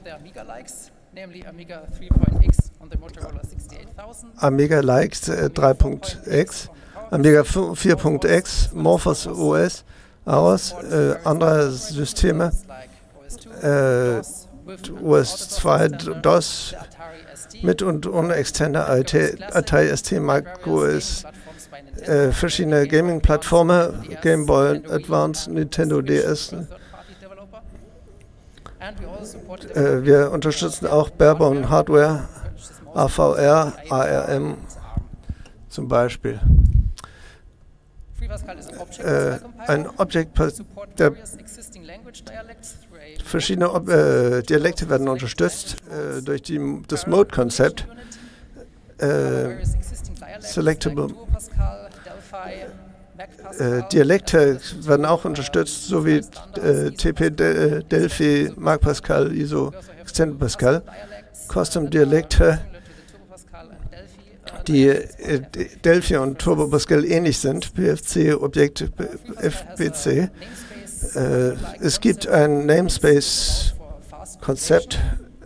Amiga Likes 3.x, Amiga 4.x, Morphos OS, AOS, andere Systeme, OS 2, DOS, mit und ohne externe Atari ST, macOS, verschiedene Gaming-Plattformen, Game Boy Advance, Nintendo DS. Wir unterstützen auch Barebone Hardware, AVR, ARM zum Beispiel. Ein Objekt, der verschiedene Dialekte werden unterstützt durch das Mode-Konzept. Selectable Dialekte werden auch unterstützt, sowie TP, Delphi, Mark Pascal, ISO, Extended Pascal. Custom Dialekte, die Delphi und Turbo Pascal ähnlich sind, PFC, Objekt FBC. Es gibt ein Namespace-Konzept,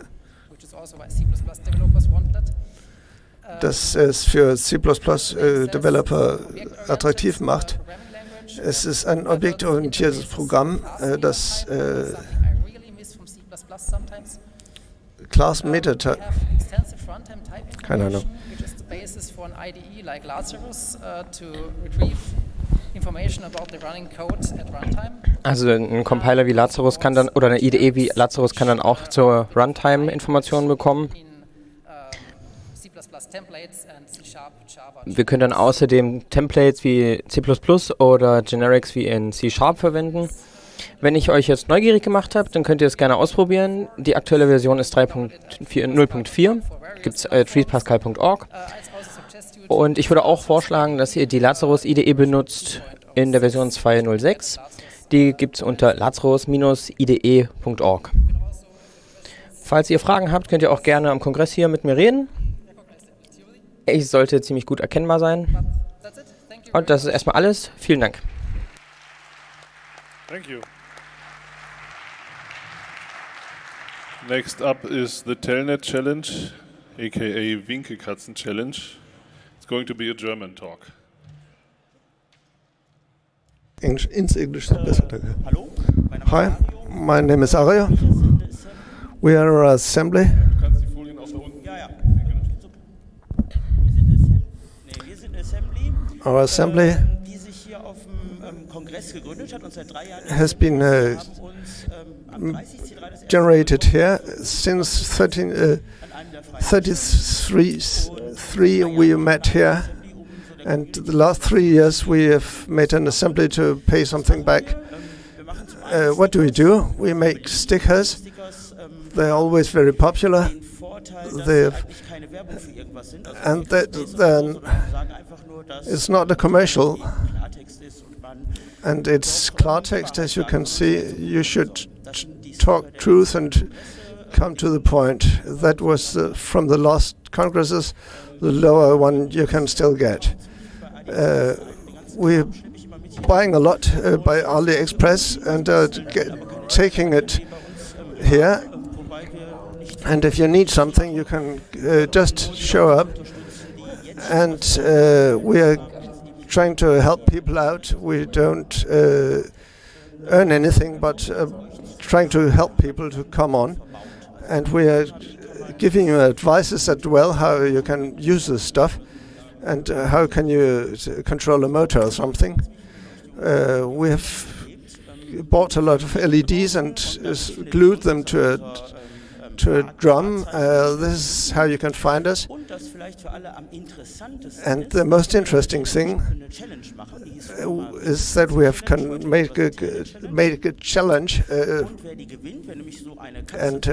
das es für C++-Developer attraktiv macht. Es ist ein objektorientiertes Programm, das Class Meta, keine Ahnung. Also ein Compiler wie Lazarus kann dann, oder eine IDE wie Lazarus kann dann auch zur Runtime Informationen bekommen. Wir können dann außerdem Templates wie C++ oder Generics wie in C# verwenden. Wenn ich euch jetzt neugierig gemacht habe, dann könnt ihr es gerne ausprobieren. Die aktuelle Version ist 3.0.4, gibt es treepascal.org. Und ich würde auch vorschlagen, dass ihr die Lazarus IDE benutzt in der Version 2.0.6. Die gibt es unter lazarus-ide.org. Falls ihr Fragen habt, könnt ihr auch gerne am Kongress hier mit mir reden. Ich sollte ziemlich gut erkennbar sein. Und das ist erstmal alles. Vielen Dank. Thank you. Next up is the Telnet Challenge, aka Winkelkatzen Challenge. It's going to be a German talk. English is besser, danke. Hi, my name is Arya. We are an assembly. Du kannst die Folien auch da unten. Ja. Wir sind eine Assembly. Our assembly Die sich hier auf dem Kongress gegründet hat und seit 3 Jahren has been generated here since 33 we met here, and the last 3 years we have made an assembly to pay something back. What do? We make stickers. They're always very popular. And that then it's not a commercial, and it's Klartext, as you can see. You should talk truth and come to the point. That was from the last congresses, the lower one you can still get. We're buying a lot by AliExpress and taking it here. And if you need something, you can just show up. And we are trying to help people out. We don't earn anything, but trying to help people to come on. And we are giving you advices as well how you can use this stuff and how can you control a motor or something. We have bought a lot of LEDs and glued them to a drum. This is how you can find us. And the most interesting thing is that we have made a challenge, and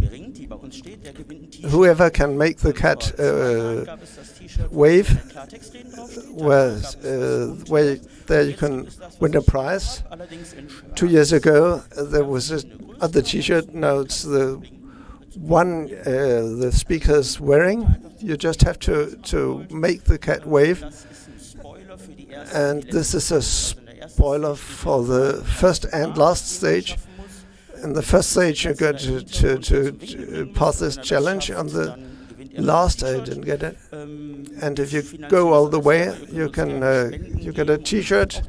whoever can make the cat wave, where there you can win a prize. 2 years ago there was other T-shirt. Now it's the one the speaker's wearing. You just have to make the cat wave, and this is a spoiler for the first and last stage. In the first stage you got to pass this challenge. On the last I didn't get it, and if you go all the way you can you get a T-shirt.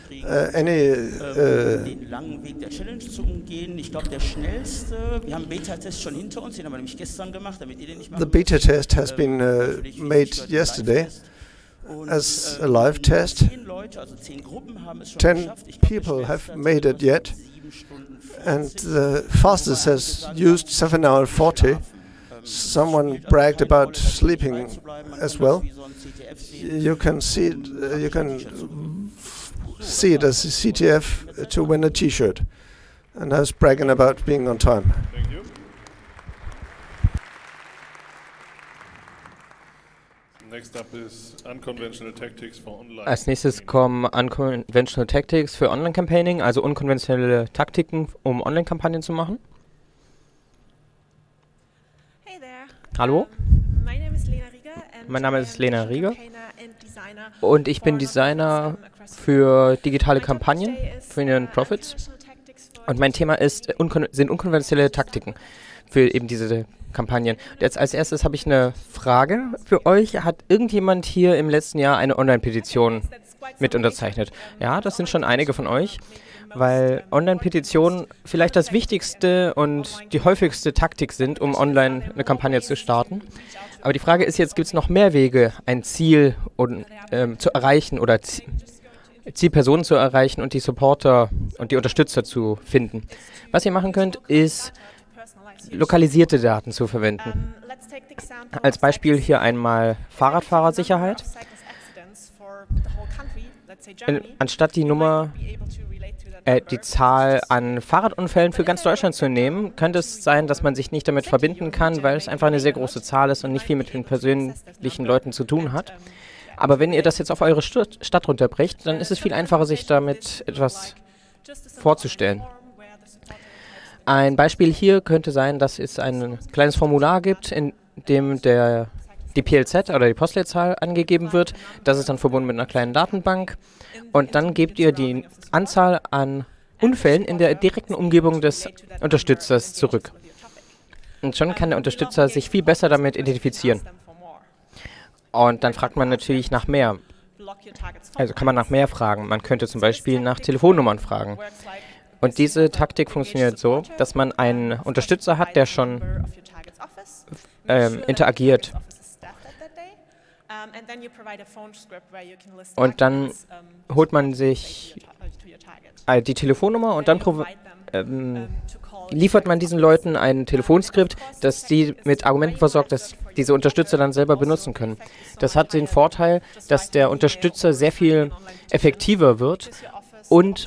Den langen Weg der Challenge zu umgehen. Ich glaube, der schnellste, wir haben Beta-Test schon hinter uns, den haben wir nämlich gestern gemacht, damit ihr den nicht macht. The beta test has been made yesterday as a live test. 10 people have made it yet, and the fastest has used 7 hours 40. Someone bragged about sleeping as well. You can see it, see it as a CTF to win a T-shirt, and I was bragging about being on time. Thank you. Next up is unconventional tactics for online. Als nächstes kommen Unconventional Tactics für Online-Campaigning, also unkonventionelle Taktiken, um Online-Kampagnen zu machen. Hey there. Hallo, Mein Name ist Lena Rieger und ich bin Designer für digitale Kampagnen, für Non-Profits. Und mein Thema sind unkonventionelle Taktiken für eben diese Kampagnen. Und jetzt als erstes habe ich eine Frage für euch. Hat irgendjemand hier im letzten Jahr eine Online-Petition mit unterzeichnet? Ja, das sind schon einige von euch, weil Online-Petitionen vielleicht das wichtigste und die häufigste Taktik sind, um online eine Kampagne zu starten. Aber die Frage ist jetzt, gibt es noch mehr Wege, ein Ziel zu erreichen oder Zielpersonen zu erreichen und die Supporter und die Unterstützer zu finden? Was ihr machen könnt, ist lokalisierte Daten zu verwenden. Als Beispiel hier einmal Fahrradfahrersicherheit. Anstatt die Zahl an Fahrradunfällen für ganz Deutschland zu nehmen, könnte es sein, dass man sich nicht damit verbinden kann, weil es einfach eine sehr große Zahl ist und nicht viel mit den persönlichen Leuten zu tun hat. Aber wenn ihr das jetzt auf eure Stadt runterbricht, dann ist es viel einfacher, sich damit etwas vorzustellen. Ein Beispiel hier könnte sein, dass es ein kleines Formular gibt, in dem die PLZ oder die Postleitzahl angegeben wird. Das ist dann verbunden mit einer kleinen Datenbank. Und dann gebt ihr die Anzahl an Unfällen in der direkten Umgebung des Unterstützers zurück. Und schon kann der Unterstützer sich viel besser damit identifizieren. Und dann fragt man natürlich nach mehr. Also kann man nach mehr fragen. Man könnte zum Beispiel nach Telefonnummern fragen. Und diese Taktik funktioniert so, dass man einen Unterstützer hat, der schon interagiert. Und dann holt man sich die Telefonnummer und dann liefert man diesen Leuten ein Telefonskript, das die mit Argumenten versorgt, dass diese Unterstützer dann selber benutzen können. Das hat den Vorteil, dass der Unterstützer sehr viel effektiver wird und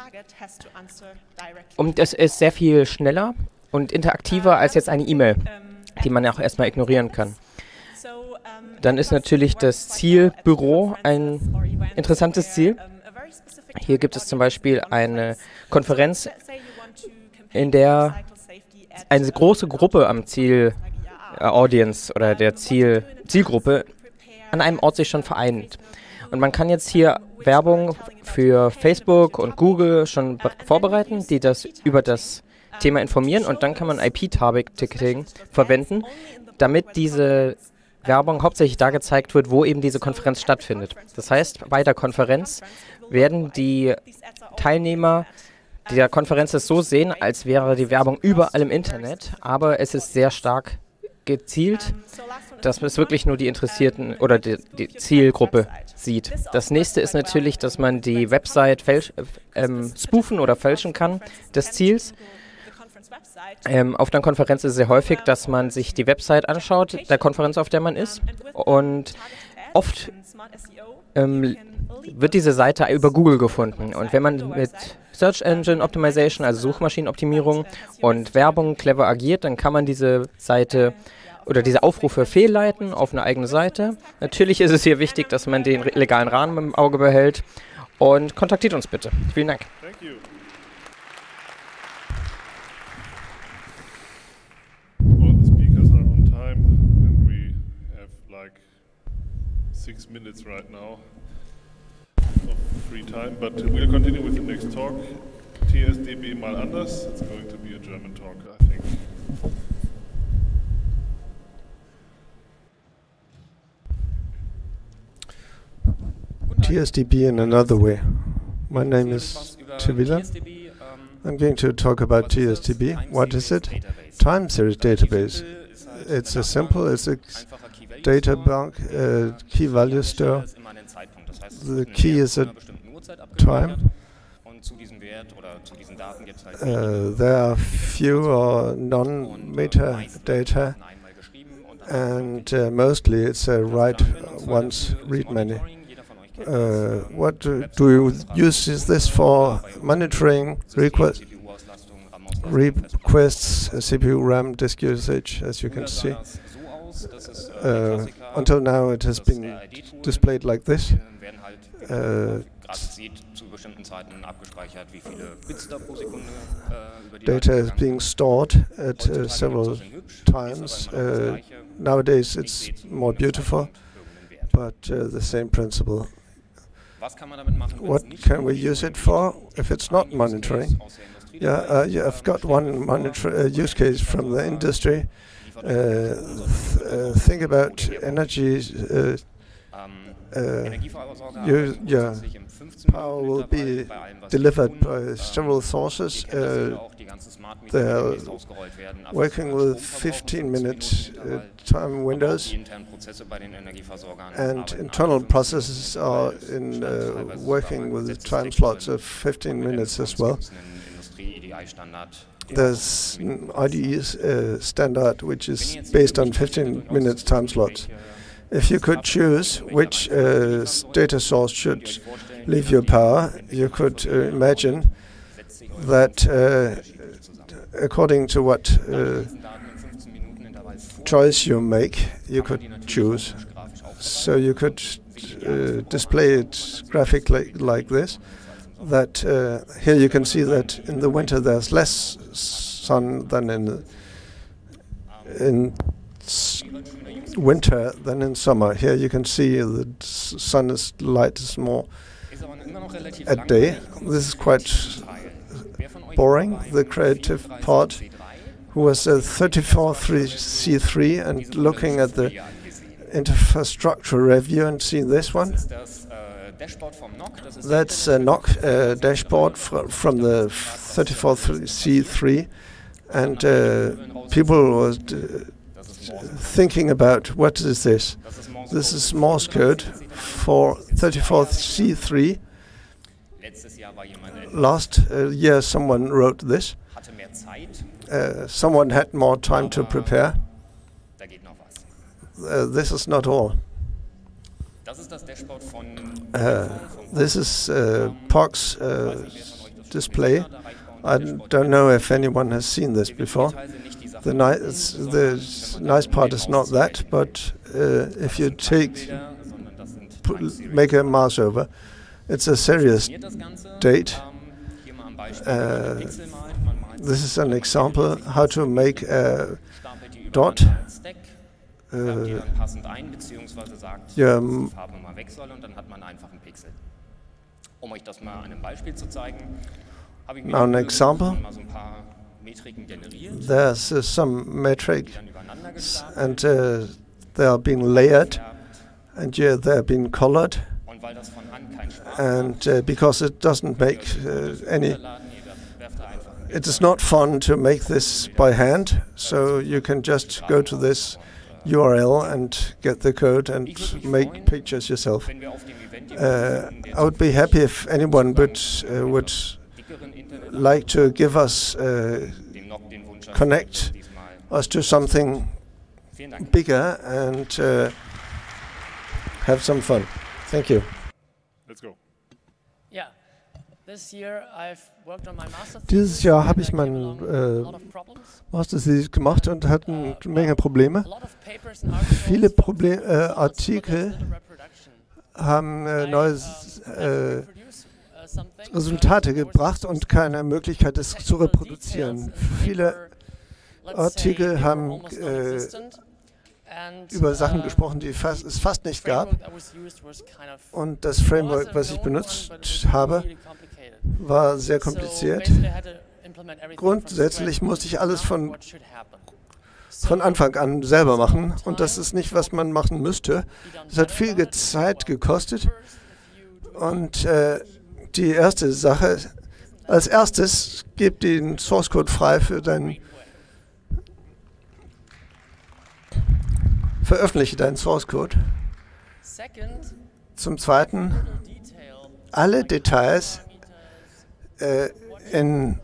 es ist sehr viel schneller und interaktiver als jetzt eine E-Mail, die man ja auch erstmal ignorieren kann. Dann ist natürlich das Zielbüro ein interessantes Ziel. Hier gibt es zum Beispiel eine Konferenz, in der eine große Gruppe am Audience oder der Zielgruppe an einem Ort sich schon vereint. Und man kann jetzt hier Werbung für Facebook und Google schon vorbereiten, die das über das Thema informieren, und dann kann man IP-Targeting verwenden, damit diese Werbung hauptsächlich da gezeigt wird, wo eben diese Konferenz stattfindet. Das heißt, bei der Konferenz werden die Teilnehmer der Konferenz es so sehen, als wäre die Werbung überall im Internet, aber es ist sehr stark gezielt, dass es wirklich nur die Interessierten oder die Zielgruppe sieht. Das nächste ist natürlich, dass man die Website spoofen oder fälschen kann des Ziels. Auf einer Konferenz ist es sehr häufig, dass man sich die Website anschaut, der Konferenz, auf der man ist, und oft wird diese Seite über Google gefunden. Und wenn man mit Search Engine Optimization, also Suchmaschinenoptimierung und Werbung clever agiert, dann kann man diese Seite oder diese Aufrufe fehlleiten auf eine eigene Seite. Natürlich ist es hier wichtig, dass man den legalen Rahmen im Auge behält, und kontaktiert uns bitte. Vielen Dank. Thank you. All the speakers are on time, and we have like 6 minutes right now of free time, but we'll continue with the next talk. TSDB mal anders. It's going to be a German talk, I think. TSDB in another way. My name is Tivila. I'm going to talk about TSDB. What is it? Time series database. It's a simple, it's a data bank, key value store. The key is a time. There are few or non-metadata, and mostly it's a write once, read many. What do you use this for? Monitoring requests, CPU, RAM, disk usage, as you can see. Until now it has been displayed like this. Data is being stored at several times. Nowadays it's more beautiful, but the same principle. What can we use it for if it's not monitoring? Yeah, I've got one use case from the industry. Think about energy. Your power will be delivered by several sources. They're working with 15-minute time windows, and internal processes are working with time slots of 15 minutes as well. There's an IDE standard which is based on 15 minutes time slots. If you could choose which data source should leave your power, you could imagine that according to what choice you make, you could choose. So you could display it graphically like this. That here you can see that in the winter there's less sun than in winter than in summer. Here you can see the sun is light is more at day. This is quite boring. The creative part, who was a 34C3 and looking at the infrastructure review and see this one. That's a NOC dashboard from the 34C3, and people were thinking about what is this. This is Morse code for 34C3. Last year someone wrote this. Someone had more time to prepare. This is not all. This is POC's display. I don't know if anyone has seen this before. The nice part is not that, but if you make a mouse over, it's a serious date. This is an example how to make a dot. Now an example. There's some metric, and they are being layered, and they are being colored. And because it doesn't make it is not fun to make this by hand, so you can just go to this URL and get the code and make pictures yourself. I would be happy if anyone would like to give us, connect us to something bigger and have some fun. Thank you. Let's go. Dieses Jahr habe ich mein Master-Thesis gemacht und hatte eine Menge Probleme. Viele Artikel haben neue Resultate gebracht und keine Möglichkeit, es zu reproduzieren. Viele Artikel haben über Sachen gesprochen, die es fast nicht gab. Und das Framework, was ich benutzt habe, war sehr kompliziert. Grundsätzlich musste ich alles von Anfang an selber machen. Und das ist nicht, was man machen müsste. Das hat viel Zeit gekostet. Und die erste Sache, als erstes, gib den Source Code frei für veröffentliche deinen Source Code. Zum Zweiten, alle Details in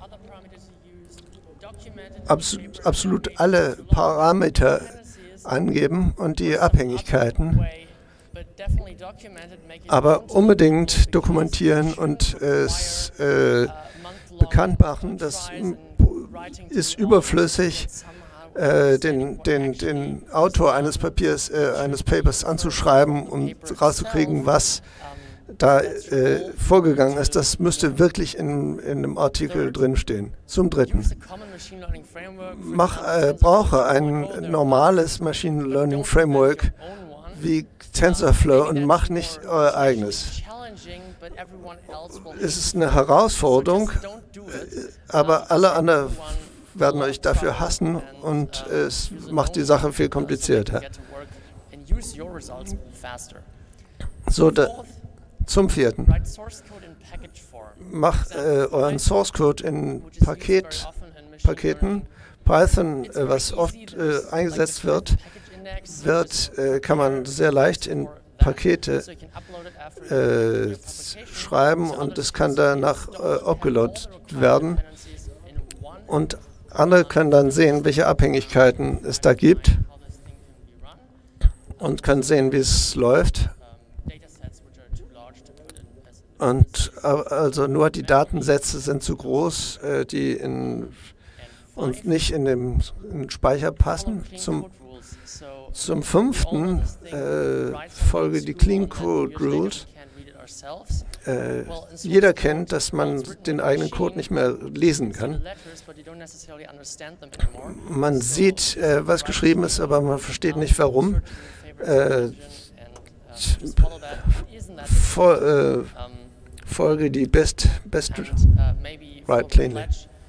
absolut alle Parameter angeben und die Abhängigkeiten, aber unbedingt dokumentieren und es bekannt machen. Das ist überflüssig, den Autor eines Papers anzuschreiben und rauszukriegen, was da vorgegangen ist. Das müsste wirklich in einem Artikel drinstehen. Zum Dritten, brauche ein normales Machine Learning Framework wie TensorFlow und mach nicht euer eigenes. Es ist eine Herausforderung, aber alle anderen werden euch dafür hassen und es macht die Sache viel komplizierter. So, zum Vierten. Macht euren Source Code in Paketen. Python, was oft eingesetzt wird, kann man sehr leicht in Pakete schreiben und es kann danach abgeloadet werden. Und andere können dann sehen, welche Abhängigkeiten es da gibt und können sehen, wie es läuft. Und also nur die Datensätze sind zu groß, die und nicht in den Speicher passen. Zum Fünften folge die Clean Code Rules. Jeder kennt, dass man den eigenen Code nicht mehr lesen kann. Man sieht, was geschrieben ist, aber man versteht nicht, warum. Folge die best right cleanly.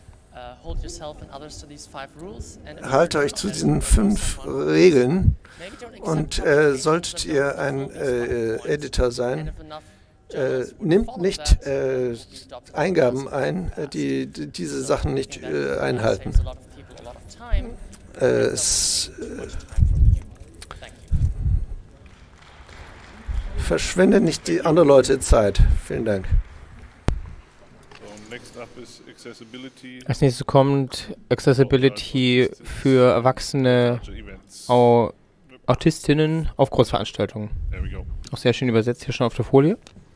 Haltet euch zu diesen 5 Regeln und solltet ihr ein Editor sein, nimmt nicht Eingaben ein, die diese Sachen nicht einhalten. Verschwende nicht die anderen Leute Zeit. Vielen Dank. Als nächstes kommt Accessibility für erwachsene Autistinnen auf Großveranstaltungen. Auch sehr schön übersetzt hier schon auf der Folie.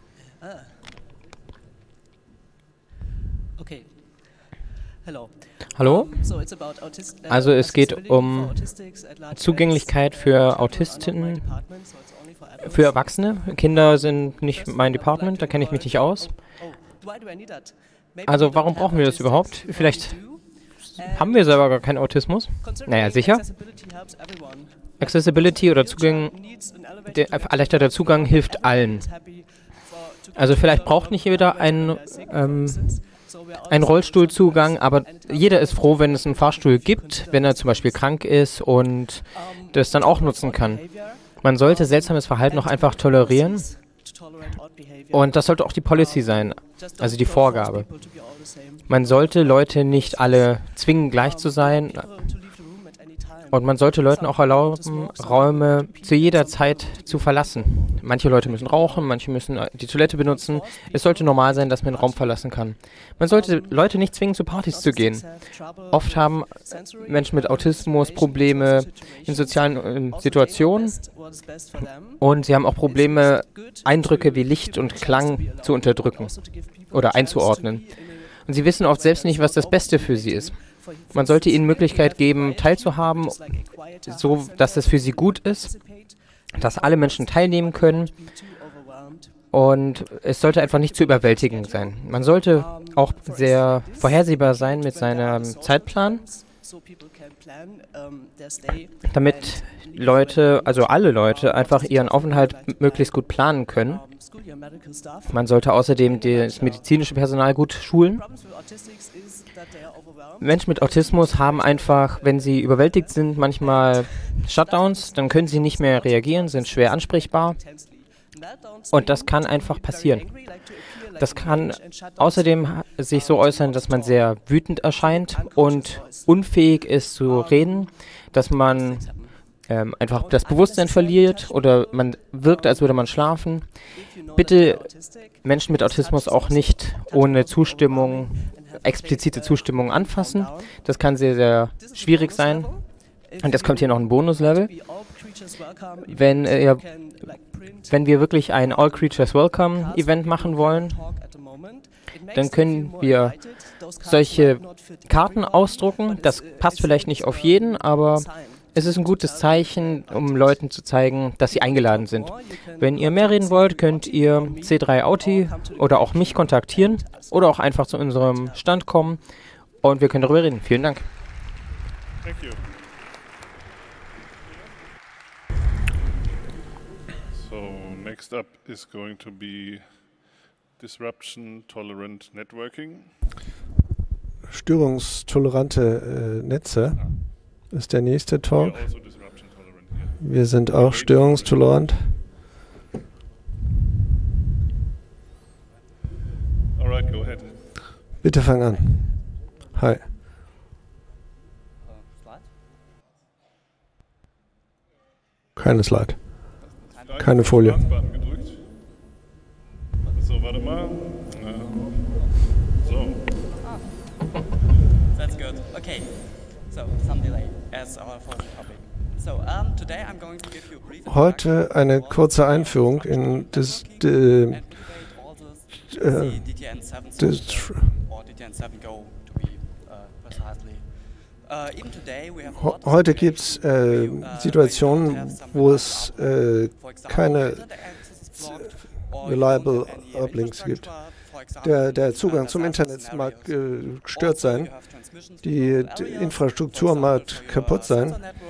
Hallo. Also es geht um Zugänglichkeit für Autistinnen, für Erwachsene. Kinder sind nicht mein Department, da kenne ich mich nicht aus. Also warum brauchen wir das überhaupt? Vielleicht haben wir selber gar keinen Autismus. Naja, sicher. Accessibility oder Zugang, erleichterter Zugang hilft allen. Also vielleicht braucht nicht jeder einen einen Rollstuhlzugang, aber jeder ist froh, wenn es einen Fahrstuhl gibt, wenn er zum Beispiel krank ist und das dann auch nutzen kann. Man sollte seltsames Verhalten auch einfach tolerieren und das sollte auch die Policy sein, also die Vorgabe. Man sollte Leute nicht alle zwingen, gleich zu sein. Und man sollte Leuten auch erlauben, Räume zu jeder Zeit zu verlassen. Manche Leute müssen rauchen, manche müssen die Toilette benutzen. Es sollte normal sein, dass man den Raum verlassen kann. Man sollte Leute nicht zwingen, zu Partys zu gehen. Oft haben Menschen mit Autismus Probleme in sozialen Situationen und sie haben auch Probleme, Eindrücke wie Licht und Klang zu unterdrücken oder einzuordnen. Und sie wissen oft selbst nicht, was das Beste für sie ist. Man sollte ihnen Möglichkeit geben, teilzuhaben, so dass es für sie gut ist, dass alle Menschen teilnehmen können und es sollte einfach nicht zu überwältigend sein. Man sollte auch sehr vorhersehbar sein mit seinem Zeitplan, damit Leute, also alle Leute, einfach ihren Aufenthalt möglichst gut planen können. Man sollte außerdem das medizinische Personal gut schulen. Menschen mit Autismus haben einfach, wenn sie überwältigt sind, manchmal Shutdowns, dann können sie nicht mehr reagieren, sind schwer ansprechbar und das kann einfach passieren. Das kann außerdem sich so äußern, dass man sehr wütend erscheint und unfähig ist zu reden, dass man einfach das Bewusstsein verliert oder man wirkt, als würde man schlafen. Bitte Menschen mit Autismus auch nicht ohne Zustimmung, explizite Zustimmung anfassen. Das kann sehr, sehr schwierig sein. Und jetzt kommt hier noch ein Bonuslevel. Wenn wir wirklich ein All Creatures Welcome Event machen wollen, dann können wir solche Karten ausdrucken. Das passt vielleicht nicht auf jeden, aber es ist ein gutes Zeichen, um Leuten zu zeigen, dass sie eingeladen sind. Wenn ihr mehr reden wollt, könnt ihr C3 Auti oder auch mich kontaktieren oder auch einfach zu unserem Stand kommen und wir können darüber reden. Vielen Dank. Thank you. So, next up is going to be Disruption Tolerant Networking. Störungstolerante Netze ist der nächste Talk. Wir sind auch störungstolerant. Alright, go ahead. Bitte fang an. Hi. Keine Slide. Keine Folie. So, warte mal. So. That's good. Okay. So, some delay as our first topic. So, today I'm going to give you a brief Heute eine kurze Einführung in das Heute gibt es Situationen, wo es keine reliable Uplinks gibt. Der Zugang zum Internet mag gestört sein, die Infrastruktur mag kaputt sein.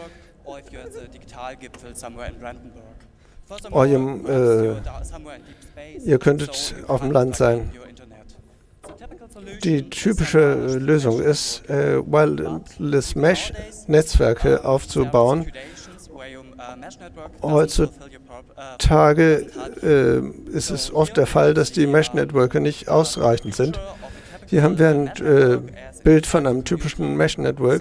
Ihr könntet auf dem Land sein. Die typische Lösung ist, Wireless Mesh-Netzwerke aufzubauen. Heutzutage ist es oft der Fall, dass die Mesh-Networker nicht ausreichend sind. Hier haben wir ein Bild von einem typischen Mesh-Network.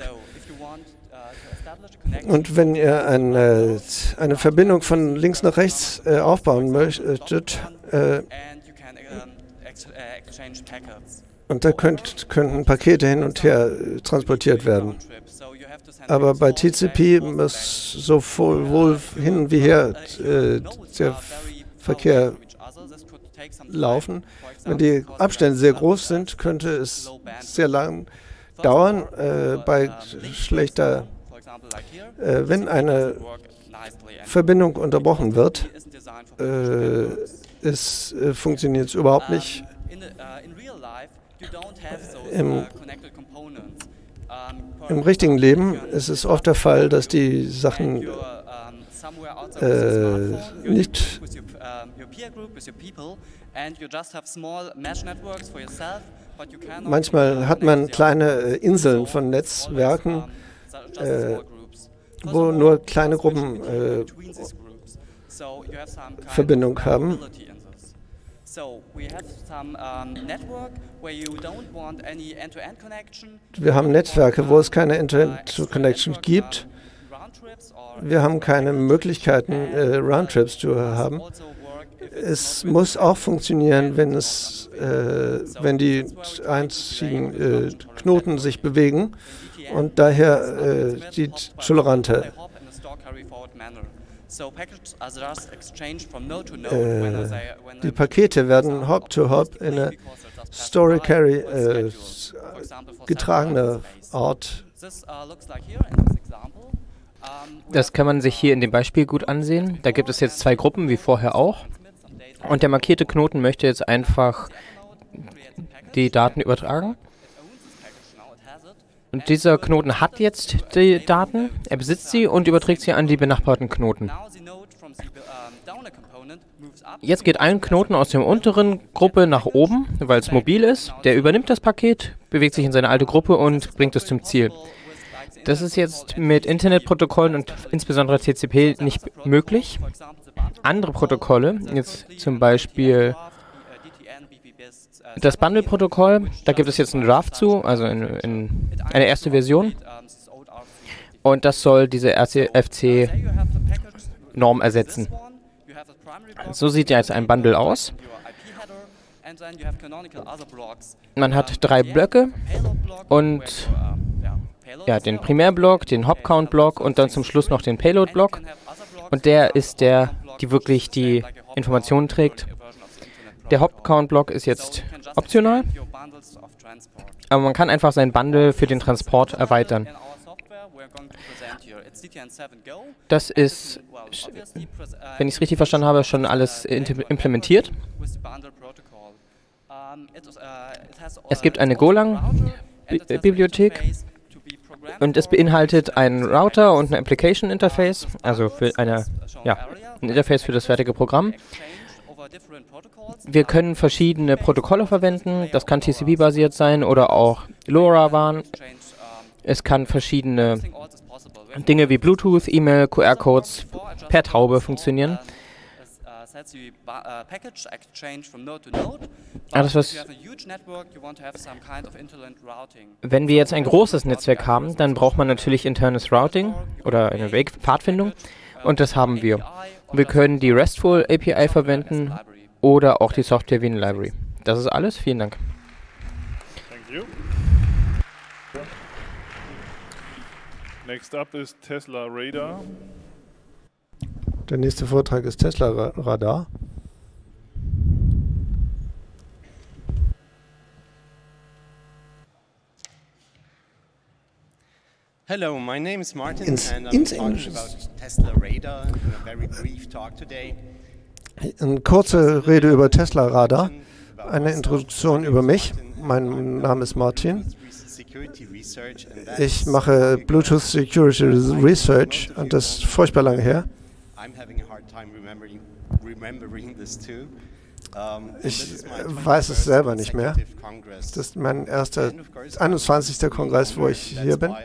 Und wenn ihr eine Verbindung von links nach rechts aufbauen möchtet, und da könnten Pakete hin und her transportiert werden. Aber bei TCP muss sowohl hin wie her der Verkehr laufen. Wenn die Abstände sehr groß sind, könnte es sehr lang dauern. Wenn eine Verbindung unterbrochen wird, funktioniert es überhaupt nicht. Im richtigen Leben ist es oft der Fall, dass die Sachen manchmal hat man kleine Inseln von Netzwerken, wo nur kleine Gruppen Verbindung haben. Wir haben Netzwerke, wo es keine End-to-End-Connection gibt. Wir haben keine Möglichkeiten, Roundtrips zu haben. Es muss auch funktionieren, wenn die einzigen Knoten sich bewegen und daher die Tolerante. Die Pakete werden Hop-to-Hop in eine Story-Carry getragener Art. Das kann man sich hier in dem Beispiel gut ansehen. Da gibt es jetzt zwei Gruppen, wie vorher auch. Und der markierte Knoten möchte jetzt einfach die Daten übertragen. Und dieser Knoten hat jetzt die Daten, er besitzt sie und überträgt sie an die benachbarten Knoten. Jetzt geht ein Knoten aus der unteren Gruppe nach oben, weil es mobil ist. Der übernimmt das Paket, bewegt sich in seine alte Gruppe und bringt es zum Ziel. Das ist jetzt mit Internetprotokollen und insbesondere TCP nicht möglich. Andere Protokolle, jetzt zum Beispiel das Bundle-Protokoll, da gibt es jetzt einen Draft zu, also in eine erste Version. Und das soll diese RCFC-Norm ersetzen. So sieht jetzt ein Bundle aus. Man hat 3 Blöcke und ja, den Primärblock, den Hop-Count-Block und dann zum Schluss noch den Payload-Block. Und der ist der, die wirklich die Informationen trägt. Der Hop-Count-Block ist jetzt optional, aber man kann einfach sein Bundle für den Transport erweitern. Das ist, wenn ich es richtig verstanden habe, schon alles implementiert. Es gibt eine Golang-Bibliothek und es beinhaltet einen Router und ein Application Interface, also für ein Interface für das fertige Programm. Wir können verschiedene Protokolle verwenden, das kann TCP-basiert sein oder auch LoRaWAN. Es kann verschiedene Dinge wie Bluetooth, E-Mail, QR-Codes per Taube funktionieren. Wenn wir jetzt ein großes Netzwerk haben, dann braucht man natürlich internes Routing oder eine Pfadfindung und das haben wir. Wir können die RESTful API verwenden oder auch die Software wie eine Library. Das ist alles. Vielen Dank. Thank you. Next up is Tesla Radar. Der nächste Vortrag ist Tesla Radar. Hello, my name is Martin and I'm talking about Tesla Radar in a very brief talk today. Eine kurze Rede über Tesla Radar, eine Introduktion über mich. Mein Name ist Martin. Ich mache Bluetooth Security Research und das ist furchtbar lange her. Ich weiß es selber nicht mehr. Das ist mein erster 21. Kongress, wo ich hier bin.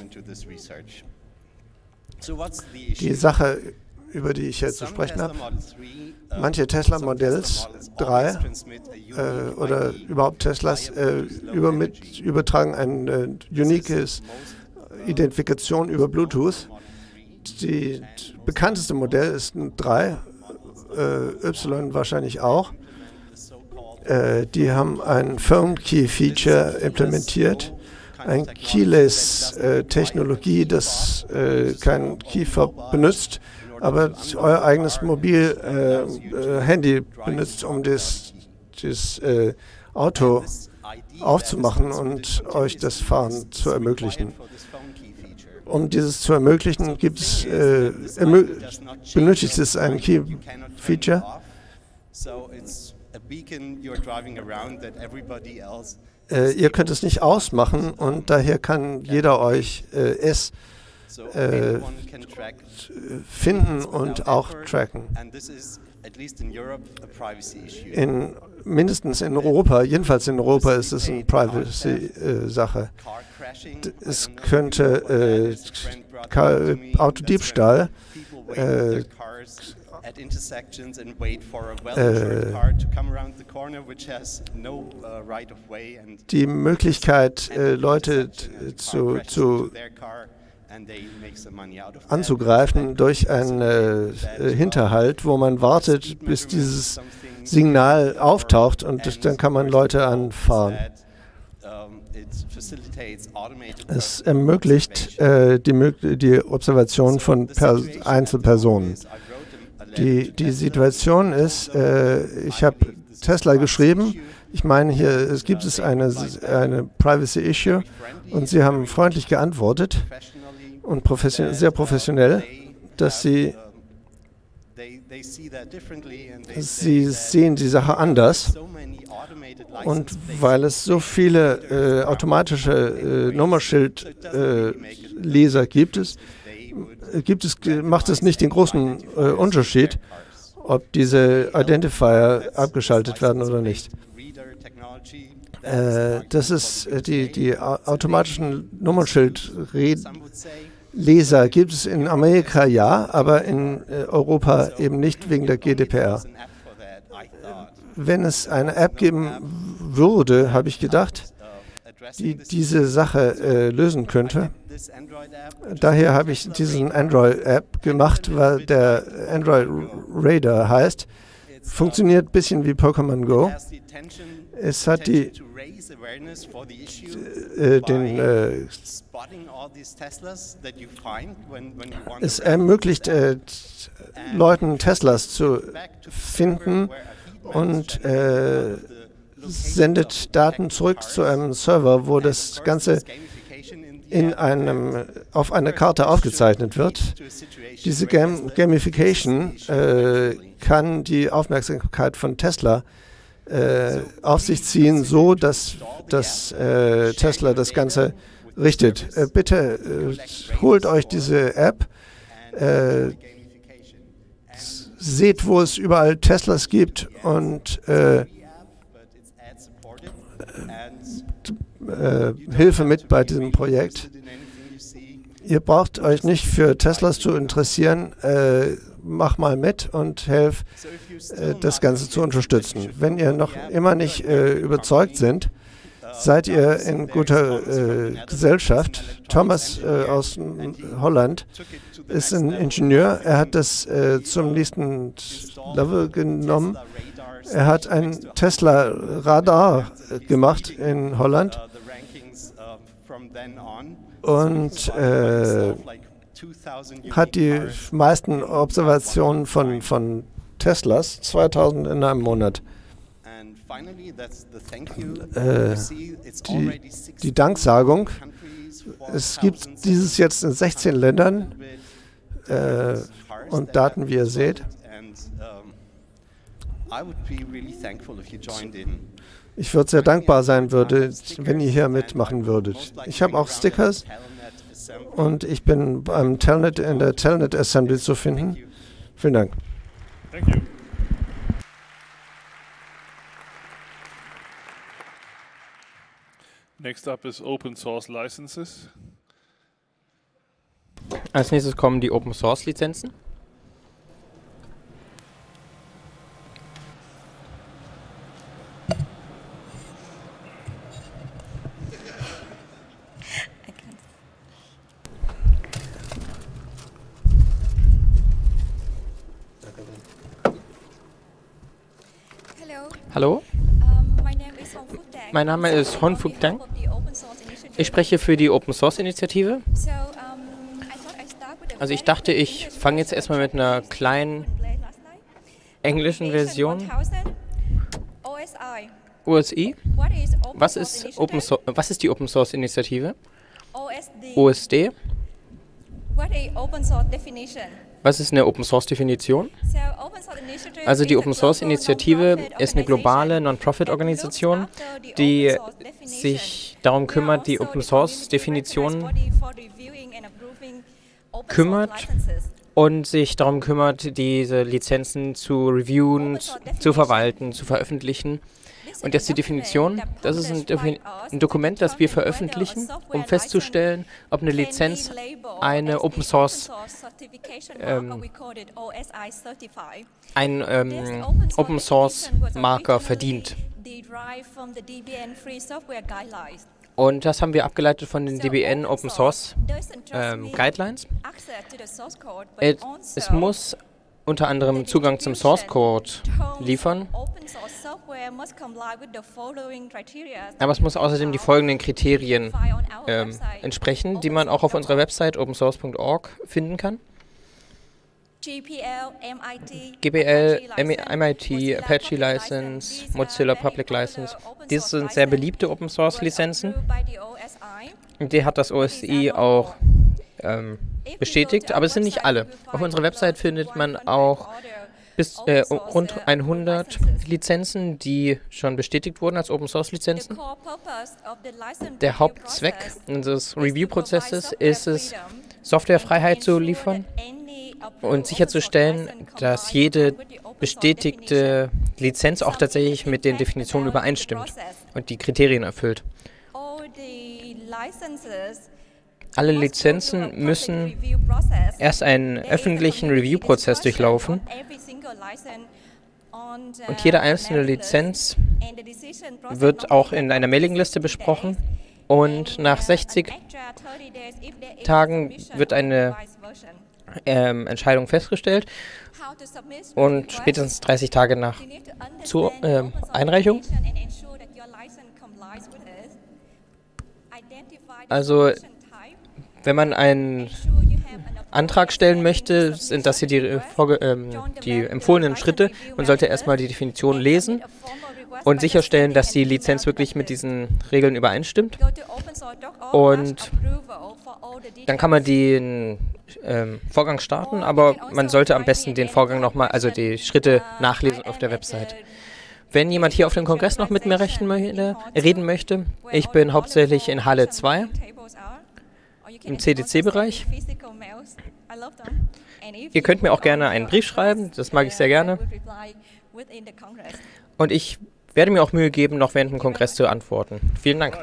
Die Sache, über die ich jetzt zu sprechen habe, manche Tesla Models 3 oder überhaupt Teslas übertragen eine uniques Identifikation über Bluetooth. Die bekannteste Modell ist ein 3, Y wahrscheinlich auch. Die haben ein Phone Key Feature implementiert, ein Keyless-Technologie, das kein Keyfob benutzt, aber euer eigenes Handy benutzt, um das Auto aufzumachen und euch das Fahren zu ermöglichen. Um dieses zu ermöglichen, benötigt es ein Key-Feature. Ihr könnt es nicht ausmachen und daher kann jeder euch es finden und auch tracken. Mindestens in Europa, jedenfalls in Europa, ist es eine Privacy-Sache. Es könnte Autodiebstahl, die Möglichkeit, Leute anzugreifen durch einen Hinterhalt, wo man wartet, bis dieses Signal auftaucht und dann kann man Leute anfahren. Es ermöglicht die Observation von Einzelpersonen. Die Situation ist, ich habe Tesla geschrieben, ich meine, hier gibt es eine Privacy Issue und sie haben freundlich geantwortet und sehr professionell, dass sie sehen die Sache anders. Und weil es so viele automatische Nummernschildleser macht es nicht den großen Unterschied, ob diese Identifier abgeschaltet werden oder nicht. Das ist die automatischen Nummernschildleser gibt es in Amerika ja, aber in Europa eben nicht wegen der GDPR. Wenn es eine App geben würde, habe ich gedacht, die diese Sache lösen könnte. Daher habe ich diesen Android-App gemacht, weil der Android Radar heißt. Funktioniert ein bisschen wie Pokémon Go. Es hat es ermöglicht Leuten Teslas zu finden und sendet Daten zurück zu einem Server, wo das Ganze auf einer Karte aufgezeichnet wird. Diese Gamification kann die Aufmerksamkeit von Tesla auf sich ziehen, so dass Tesla das Ganze richtet. Bitte holt euch diese App, seht, wo es überall Teslas gibt und Hilfe mit bei diesem Projekt. Ihr braucht euch nicht für Teslas zu interessieren, mach mal mit und helft, das Ganze zu unterstützen. Wenn ihr noch immer nicht überzeugt seid, seid ihr in guter Gesellschaft. Thomas aus Holland ist ein Ingenieur. Er hat das zum nächsten Level genommen. Er hat ein Tesla-Radar gemacht in Holland und hat die meisten Observationen von Teslas, 2000 in einem Monat. Die Danksagung, es gibt dieses jetzt in 16 Ländern und Daten, wie ihr seht. Ich würde sehr dankbar sein, wenn ihr hier mitmachen würdet. Ich habe auch Stickers und ich bin in der Telnet Assembly zu finden. Vielen Dank. Thank you. Next up is Open Source Licenses. Als nächstes kommen die Open Source Lizenzen. Hallo, mein Name ist Hon Phuc Dang. Ich spreche für die Open Source Initiative. Also ich dachte, ich fange jetzt erstmal mit einer kleinen englischen Version. OSI. Was ist die Open Source Initiative? OSD. Was ist eine Open Source Definition? Also die Open Source Initiative ist eine globale Non-Profit-Organisation, die sich darum kümmert, die Open Source Definition kümmert und sich darum kümmert, diese Lizenzen zu reviewen, zu verwalten, zu veröffentlichen. Und jetzt die Definition. Das ist ein Dokument, das wir veröffentlichen, um festzustellen, ob eine Lizenz eine Open Source Marker verdient. Und das haben wir abgeleitet von den DBN Open Source Guidelines. Es muss unter anderem Zugang zum Source Code liefern. Aber es muss außerdem die folgenden Kriterien entsprechen, die man auch auf unserer Website opensource.org finden kann. GPL, MIT, Apache License, Mozilla Public License. Diese sind sehr beliebte Open Source Lizenzen. Und die hat das OSI auch bestätigt, aber es sind nicht alle. Auf unserer Website findet man auch bis rund 100 Lizenzen, die schon bestätigt wurden als Open Source Lizenzen. Der Hauptzweck unseres Review-Prozesses ist es, Softwarefreiheit zu liefern und sicherzustellen, dass jede bestätigte Lizenz auch tatsächlich mit den Definitionen übereinstimmt und die Kriterien erfüllt. Alle Lizenzen müssen erst einen öffentlichen Review-Prozess durchlaufen und jede einzelne Lizenz wird auch in einer Mailingliste besprochen und nach 60 Tagen wird eine Entscheidung festgestellt und spätestens 30 Tage nach zur Einreichung. Also wenn man einen Antrag stellen möchte, sind das hier die empfohlenen Schritte. Man sollte erstmal die Definition lesen und sicherstellen, dass die Lizenz wirklich mit diesen Regeln übereinstimmt. Und dann kann man den Vorgang starten, aber man sollte am besten den Vorgang nochmal, also die Schritte nachlesen auf der Website. Wenn jemand hier auf dem Kongress noch mit mir reden möchte, ich bin hauptsächlich in Halle 2. Im CDC-Bereich. Ihr könnt mir auch gerne einen Brief schreiben, das mag ich sehr gerne. Und ich werde mir auch Mühe geben, noch während dem Kongress zu antworten. Vielen Dank.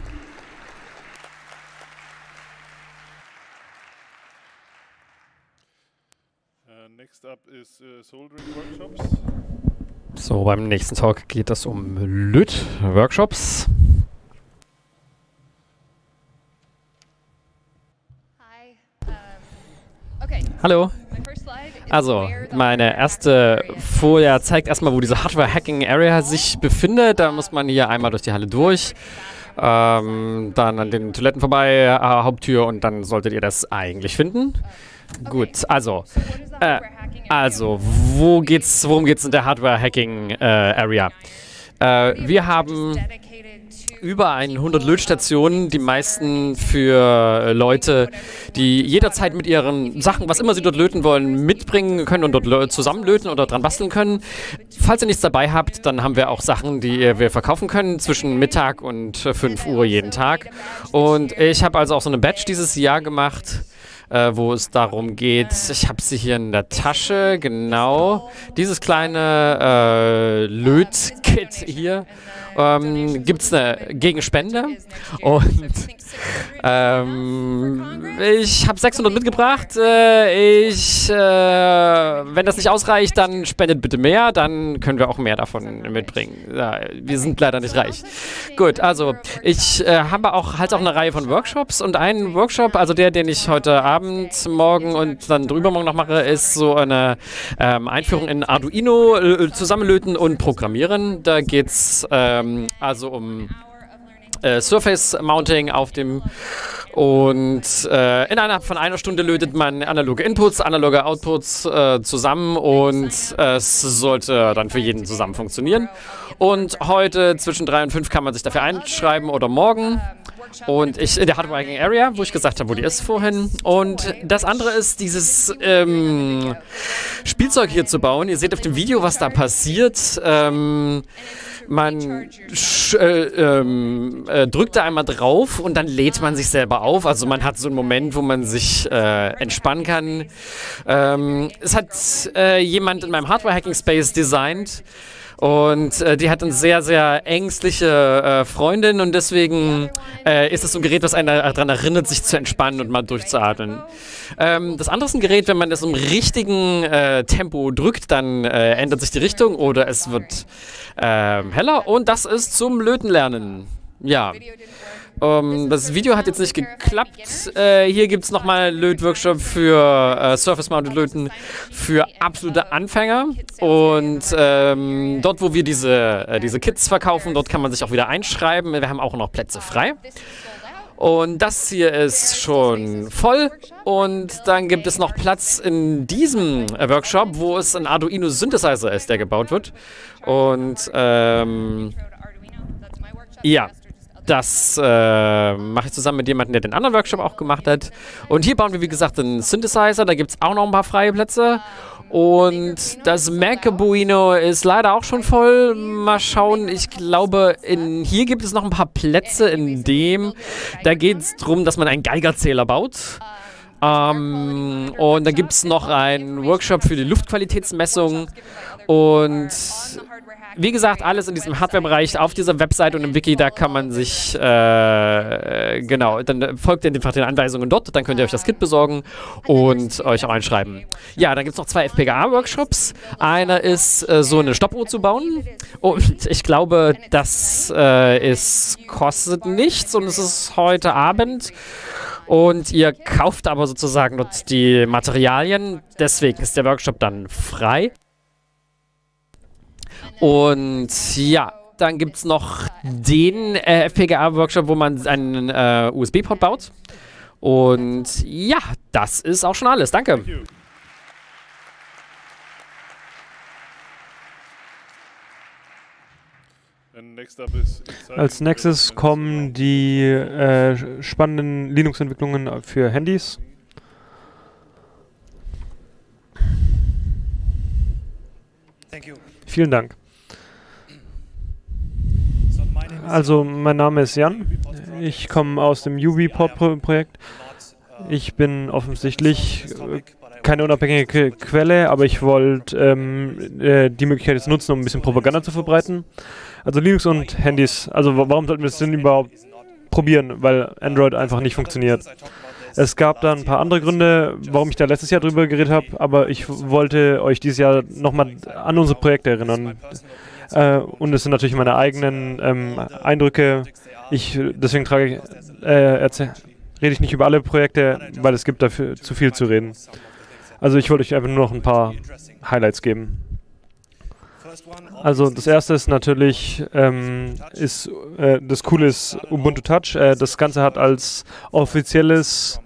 So, beim nächsten Talk geht es um Löt-Workshops. Hallo. Also, meine erste Folie zeigt erstmal, wo diese Hardware-Hacking-Area sich befindet. Da muss man hier einmal durch die Halle durch, dann an den Toiletten vorbei, Haupttür und dann solltet ihr das eigentlich finden. Gut, also worum geht's in der Hardware-Hacking-Area? Wir haben über 100 Lötstationen, die meisten für Leute, die jederzeit mit ihren Sachen, was immer sie dort löten wollen, mitbringen können und dort zusammenlöten oder dran basteln können. Falls ihr nichts dabei habt, dann haben wir auch Sachen, die wir verkaufen können zwischen Mittag und 5 Uhr jeden Tag. Und ich habe also auch so eine Badge dieses Jahr gemacht, wo es darum geht, ich habe sie hier in der Tasche, genau, dieses kleine Lötkit hier. Gibt es eine Gegenspende und ich habe 600 mitgebracht. Wenn das nicht ausreicht, dann spendet bitte mehr, dann können wir auch mehr davon mitbringen. Ja, wir sind leider nicht reich. Gut, also ich habe auch eine Reihe von Workshops und einen Workshop, also den ich heute Abend, morgen und dann übermorgen noch mache, ist so eine Einführung in Arduino, Zusammenlöten und Programmieren. Da geht es also um Surface Mounting auf dem und innerhalb von einer Stunde lötet man analoge Inputs, analoge Outputs zusammen und es sollte dann für jeden zusammen funktionieren. Und heute zwischen 3 und 5 kann man sich dafür einschreiben oder morgen. Und in der Hardware Hacking Area, wo ich gesagt habe, wo die ist vorhin. Und das andere ist, dieses Spielzeug hier zu bauen. Ihr seht auf dem Video, was da passiert. Man drückt da einmal drauf und dann lädt man sich selber auf. Also man hat so einen Moment, wo man sich entspannen kann. Es hat jemand in meinem Hardware-Hacking-Space designt und die hat eine sehr, sehr ängstliche Freundin und deswegen ist es so ein Gerät, was einen daran erinnert, sich zu entspannen und mal durchzuatmen. Das andere ist ein Gerät, wenn man es im richtigen Tempo drückt, dann ändert sich die Richtung oder es wird heller und das ist zum Lötenlernen. Ja. Das Video hat jetzt nicht geklappt. Hier gibt es nochmal einen Lötworkshop für Surface-Mounted Löten für absolute Anfänger. Und dort, wo wir diese Kits verkaufen, dort kann man sich auch wieder einschreiben. Wir haben auch noch Plätze frei. Und das hier ist schon voll. Und dann gibt es noch Platz in diesem Workshop, wo es ein Arduino Synthesizer ist, der gebaut wird. Und ja. Das mache ich zusammen mit jemandem, der den anderen Workshop auch gemacht hat. Und hier bauen wir, wie gesagt, einen Synthesizer. Da gibt es auch noch ein paar freie Plätze. Und das Macabuino ist leider auch schon voll. Mal schauen, ich glaube, hier gibt es noch ein paar Plätze in dem. Da geht es darum, dass man einen Geigerzähler baut. Und dann gibt es noch einen Workshop für die Luftqualitätsmessung. Und wie gesagt, alles in diesem Hardware-Bereich auf dieser Website und im Wiki, da kann man sich, genau, dann folgt ihr einfach den Anweisungen dort, dann könnt ihr euch das Kit besorgen und euch auch einschreiben. Ja, dann gibt es noch 2 FPGA-Workshops. Einer ist, so eine Stoppuhr zu bauen und ich glaube, das kostet nichts und es ist heute Abend. Und ihr kauft aber sozusagen dort die Materialien, deswegen ist der Workshop dann frei. Und ja, dann gibt es noch den FPGA-Workshop, wo man einen USB-Port baut. Und ja, das ist auch schon alles. Danke. Als nächstes kommen die spannenden Linux-Entwicklungen für Handys. Vielen Dank. Also, mein Name ist Jan. Ich komme aus dem UBport-Projekt. Ich bin offensichtlich keine unabhängige Quelle, aber ich wollte die Möglichkeit jetzt nutzen, um ein bisschen Propaganda zu verbreiten. Also Linux und Handys. Also warum sollten wir das denn überhaupt probieren? Weil Android einfach nicht funktioniert. Es gab da ein paar andere Gründe, warum ich da letztes Jahr drüber geredet habe, aber ich wollte euch dieses Jahr nochmal an unsere Projekte erinnern. Und es sind natürlich meine eigenen Eindrücke. Deswegen rede ich nicht über alle Projekte, weil es gibt dafür zu viel zu reden. Also ich wollte euch einfach nur noch ein paar Highlights geben. Also das erste ist natürlich, das Coole ist Ubuntu Touch. Das Ganze hat als offizielle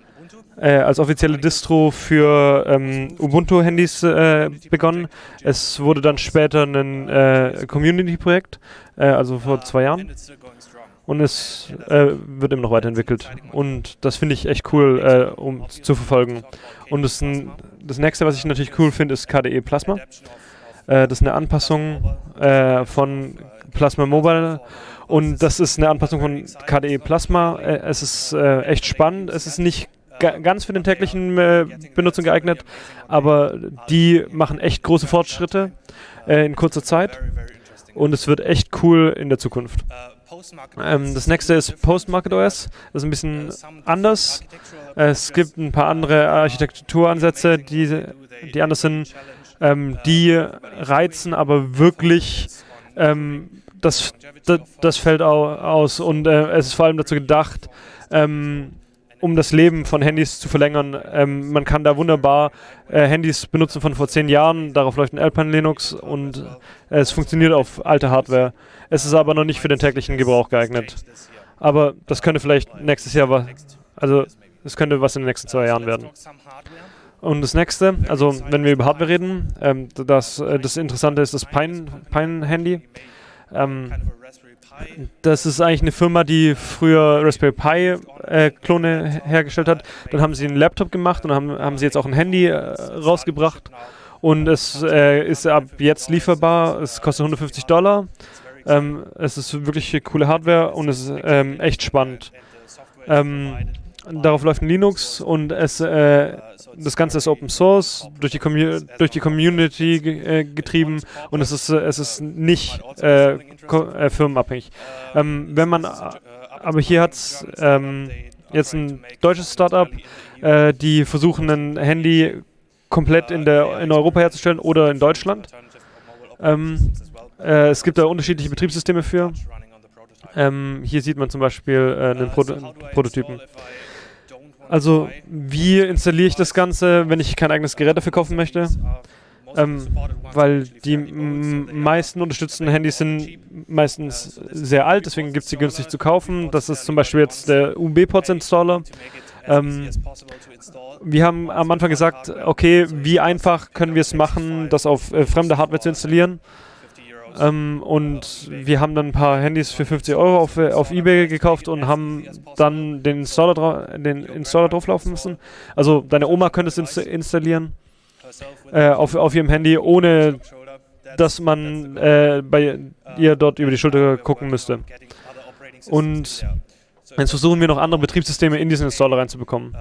Distro für Ubuntu-Handys begonnen. Es wurde dann später ein Community-Projekt, also vor 2 Jahren. Und es wird immer noch weiterentwickelt. Und das finde ich echt cool, um zu verfolgen. Und das nächste, was ich natürlich cool finde, ist KDE Plasma. Das ist eine Anpassung von Plasma Mobile. Und das ist eine Anpassung von KDE Plasma. Es ist echt spannend. Es ist nicht ganz für den täglichen Benutzung geeignet, aber die machen echt große Fortschritte in kurzer Zeit. Und es wird echt cool in der Zukunft. Das nächste ist PostMarketOS. Das ist ein bisschen anders. Es gibt ein paar andere Architekturansätze, die anders sind. Die reizen aber wirklich das Feld aus. Und es ist vor allem dazu gedacht, um das Leben von Handys zu verlängern. Man kann da wunderbar Handys benutzen von vor 10 Jahren. Darauf läuft ein Alpine Linux und es funktioniert auf alte Hardware. Es ist aber noch nicht für den täglichen Gebrauch geeignet. Aber das könnte vielleicht nächstes Jahr es könnte was in den nächsten 2 Jahren werden. Und das nächste, also wenn wir über Hardware reden, das Interessante ist das Pine Handy. Das ist eigentlich eine Firma, die früher Raspberry Pi Klone hergestellt hat. Dann haben sie einen Laptop gemacht und haben sie jetzt auch ein Handy rausgebracht. Und es ist ab jetzt lieferbar. Es kostet $150. Es ist wirklich coole Hardware und es ist echt spannend. Darauf läuft ein Linux und das Ganze ist Open Source, durch die Community getrieben und es ist nicht firmenabhängig. Aber hier hat es jetzt ein deutsches Startup, die versuchen ein Handy komplett in Europa herzustellen oder in Deutschland. Es gibt da unterschiedliche Betriebssysteme für. Hier sieht man zum Beispiel einen Prototypen. Also, wie installiere ich das Ganze, wenn ich kein eigenes Gerät dafür kaufen möchte? Weil die meisten unterstützten Handys sind meistens sehr alt, deswegen gibt es sie günstig zu kaufen. Das ist zum Beispiel jetzt der UB-Ports-Installer. Wir haben am Anfang gesagt, okay, wie einfach können wir es machen, das auf fremde Hardware zu installieren? Und wir haben dann ein paar Handys für 50 € auf eBay gekauft und haben dann den Installer drauflaufen müssen. Also deine Oma könnte es installieren auf ihrem Handy, ohne dass man bei ihr dort über die Schulter gucken müsste. Und jetzt versuchen wir noch andere Betriebssysteme in diesen Installer reinzubekommen.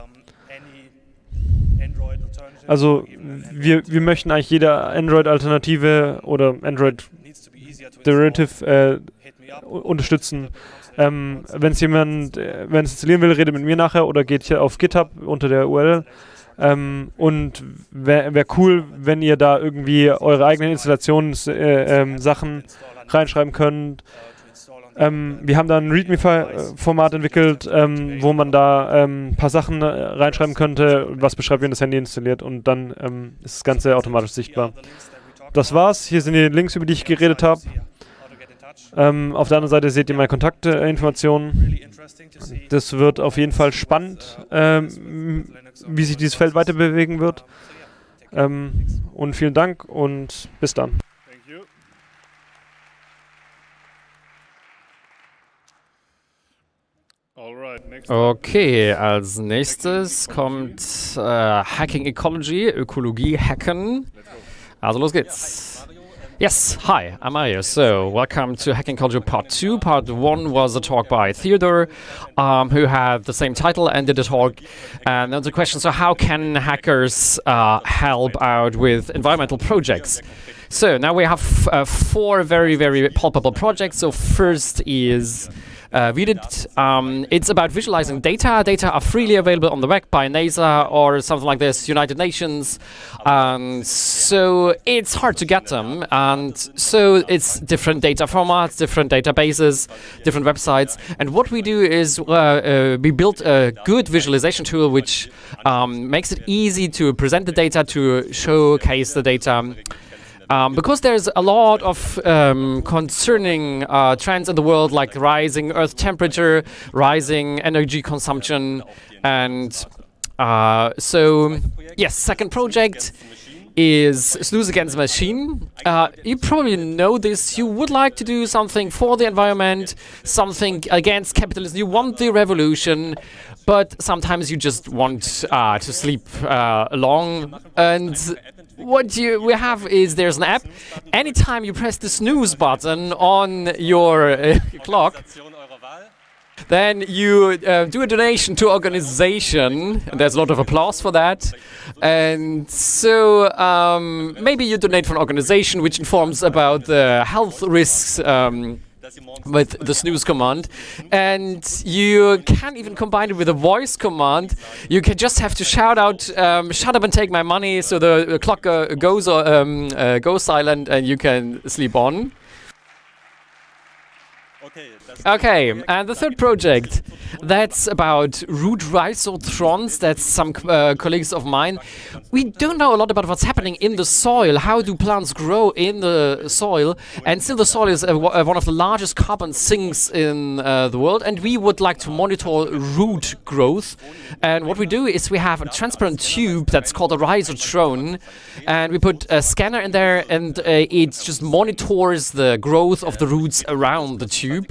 Also wir möchten eigentlich jede Android-Alternative oder Android-Derivative unterstützen. Wenn es installieren will, redet mit mir nachher oder geht hier auf GitHub unter der URL. Und wäre cool, wenn ihr da irgendwie eure eigenen Installationssachen reinschreiben könnt. Wir haben da ein README-Format entwickelt, wo man da ein paar Sachen reinschreiben könnte, was beschreibt, wie man das Handy installiert, und dann ist das Ganze automatisch sichtbar. Das war's. Hier sind die Links, über die ich geredet habe. Auf der anderen Seite seht ihr meine Kontaktinformationen. Das wird auf jeden Fall spannend, wie sich dieses Feld weiter bewegen wird. Und vielen Dank und bis dann. Okay, als nächstes kommt Hacking Ecology, Ökologie hacken. Also los geht's. Yes, hi, I'm Mario. So, welcome to Hacking Ecology Part 2. Part 1 was a talk by Theodore, who had the same title and did a talk. And there's a question, so how can hackers help out with environmental projects? So, now we have 4 very, very palpable projects. So, first is VDIT. It's about visualizing data. Data are freely available on the web by NASA or something like this, United Nations. So it's hard to get them. And so it's different data formats, different databases, different websites. And what we do is we built a good visualization tool which makes it easy to present the data, to showcase the data. Because there's a lot of concerning trends in the world, like rising Earth temperature, rising energy consumption, and so, yes, second project is Snooze Against Machine. You probably know this. You would like to do something for the environment, something against capitalism. You want the revolution, but sometimes you just want to sleep long. And what we have is there's an app. Anytime you press the snooze button on your clock, then you do a donation to organization, and there's a lot of applause for that. And so maybe you donate for an organization which informs about the health risks with the snooze command, and you can even combine it with a voice command. You can just have to shout out, shut up and take my money, so the clock goes silent and you can sleep on. Okay, and the third project, that's about root rhizotrons. That's some colleagues of mine. We don't know a lot about what's happening in the soil. How do plants grow in the soil? And still the soil is one of the largest carbon sinks in the world, and we would like to monitor root growth. And what we do is we have a transparent tube that's called a rhizotron, and we put a scanner in there, and it just monitors the growth of the roots around the tube. YouTube.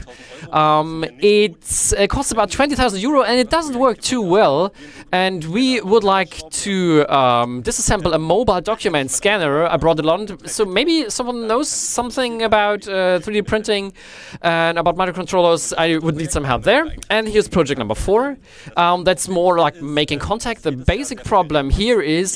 It costs about 20,000 euro and it doesn't work too well. And we would like to disassemble a mobile document scanner. I brought it along. So maybe someone knows something about 3D printing and about microcontrollers. I would need some help there. And here's project number 4. That's more like making contact. The basic problem here is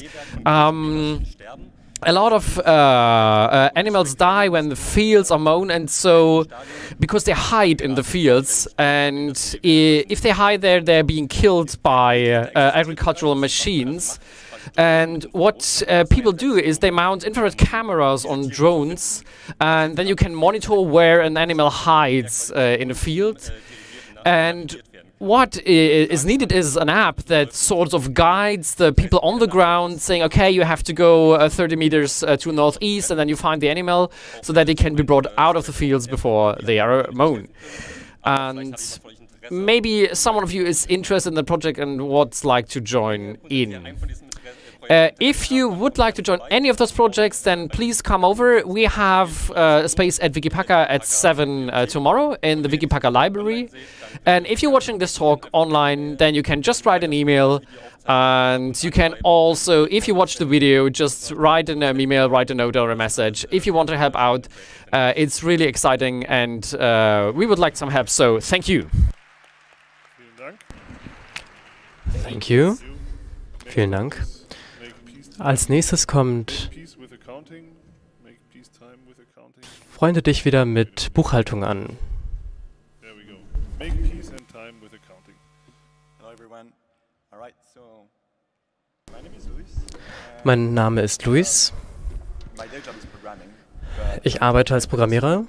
a lot of animals die when the fields are mown, and so because they hide in the fields, and if they hide there, they're being killed by agricultural machines. And what people do is they mount infrared cameras on drones, and then you can monitor where an animal hides in a field. And what is needed is an app that sort of guides the people on the ground, saying, okay, you have to go 30 meters to northeast, and then you find the animal, so that it can be brought out of the fields before they are mown. And maybe someone of you is interested in the project and would like to join in. If you would like to join any of those projects, then please come over. We have a space at Wikipaka at 7 tomorrow in the Wikipaka library. And if you're watching this talk online, then you can just write an email. And you can also, if you watch the video, just write an email, write a note or a message. If you want to help out, it's really exciting and we would like some help. So thank you. Thank you. Vielen Dank. Als nächstes kommt Freunde dich wieder mit Buchhaltung an. Mein Name ist Luis. Ich arbeite als Programmierer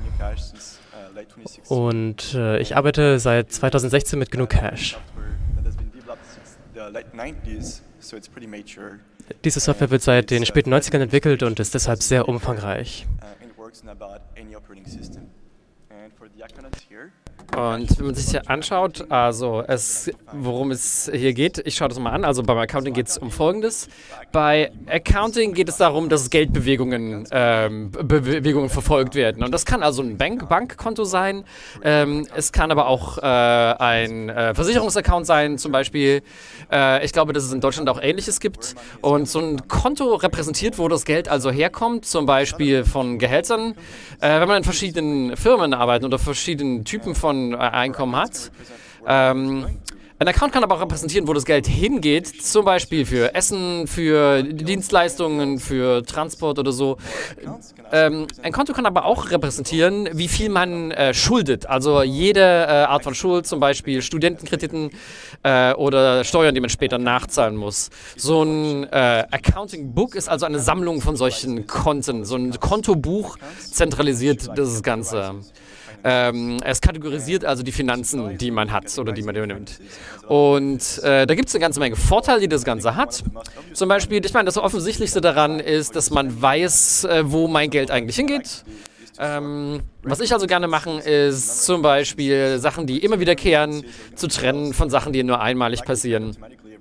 und ich arbeite seit 2016 mit GNU Cache. Diese Software wird seit den späten 90ern entwickelt und ist deshalb sehr umfangreich. Und wenn man sich hier anschaut, also worum es hier geht, ich schaue das mal an, also beim Accounting geht es um Folgendes. Bei Accounting geht es darum, dass Geldbewegungen verfolgt werden. Und das kann also ein Bankkonto sein, es kann aber auch ein Versicherungsaccount sein, zum Beispiel. Ich glaube, dass es in Deutschland auch Ähnliches gibt. Und so ein Konto repräsentiert, wo das Geld also herkommt, zum Beispiel von Gehältern. Wenn man in verschiedenen Firmen arbeitet oder verschiedenen Typen von Einkommen hat. Ein Account kann aber auch repräsentieren, wo das Geld hingeht, zum Beispiel für Essen, für Dienstleistungen, für Transport oder so. Ein Konto kann aber auch repräsentieren, wie viel man schuldet. Also jede Art von Schuld, zum Beispiel Studentenkrediten oder Steuern, die man später nachzahlen muss. So ein Accounting Book ist also eine Sammlung von solchen Konten. So ein Kontobuch zentralisiert das Ganze. Es kategorisiert also die Finanzen, die man hat oder die man übernimmt. Und da gibt es eine ganze Menge Vorteile, die das Ganze hat. Zum Beispiel, ich meine, das Offensichtlichste daran ist, dass man weiß, wo mein Geld eigentlich hingeht. Was ich also gerne mache, ist zum Beispiel Sachen, die immer wiederkehren, zu trennen von Sachen, die nur einmalig passieren.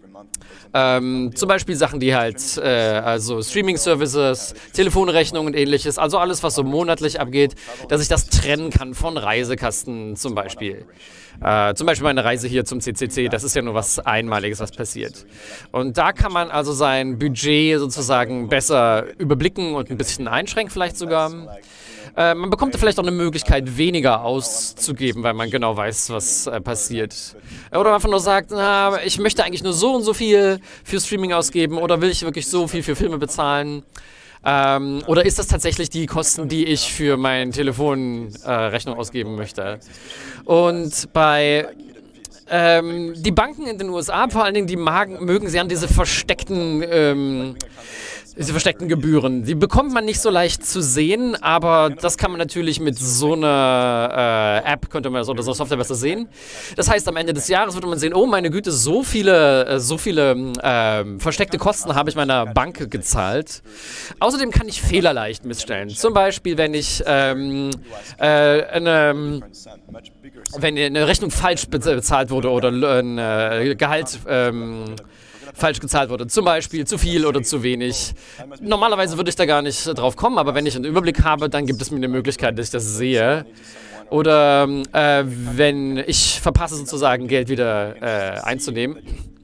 Zum Beispiel Sachen, die halt, also Streaming-Services, Telefonrechnungen und ähnliches, also alles, was so monatlich abgeht, dass ich das trennen kann von Reisekasten zum Beispiel. Zum Beispiel meine Reise hier zum CCC, das ist ja nur was Einmaliges, was passiert. Und da kann man also sein Budget sozusagen besser überblicken und ein bisschen einschränken vielleicht sogar. Man bekommt vielleicht auch eine Möglichkeit, weniger auszugeben, weil man genau weiß, was passiert. Oder man einfach nur sagt, na, ich möchte eigentlich nur so und so viel für Streaming ausgeben oder will ich wirklich so viel für Filme bezahlen? Oder ist das tatsächlich die Kosten, die ich für meine Telefonrechnung ausgeben möchte? Und bei die Banken in den USA, vor allen Dingen, die mögen sehr an diese versteckten Gebühren. Die bekommt man nicht so leicht zu sehen, aber das kann man natürlich mit so einer App, könnte man oder so Software besser sehen. Das heißt, am Ende des Jahres würde man sehen, oh meine Güte, so viele versteckte Kosten habe ich meiner Bank gezahlt. Außerdem kann ich Fehler leicht missstellen. Zum Beispiel, wenn ich wenn eine Rechnung falsch bezahlt wurde oder ein Gehalt falsch gezahlt wurde. Zum Beispiel zu viel oder zu wenig. Normalerweise würde ich da gar nicht drauf kommen, aber wenn ich einen Überblick habe, dann gibt es mir eine Möglichkeit, dass ich das sehe. Oder wenn ich verpasse sozusagen Geld wieder einzunehmen.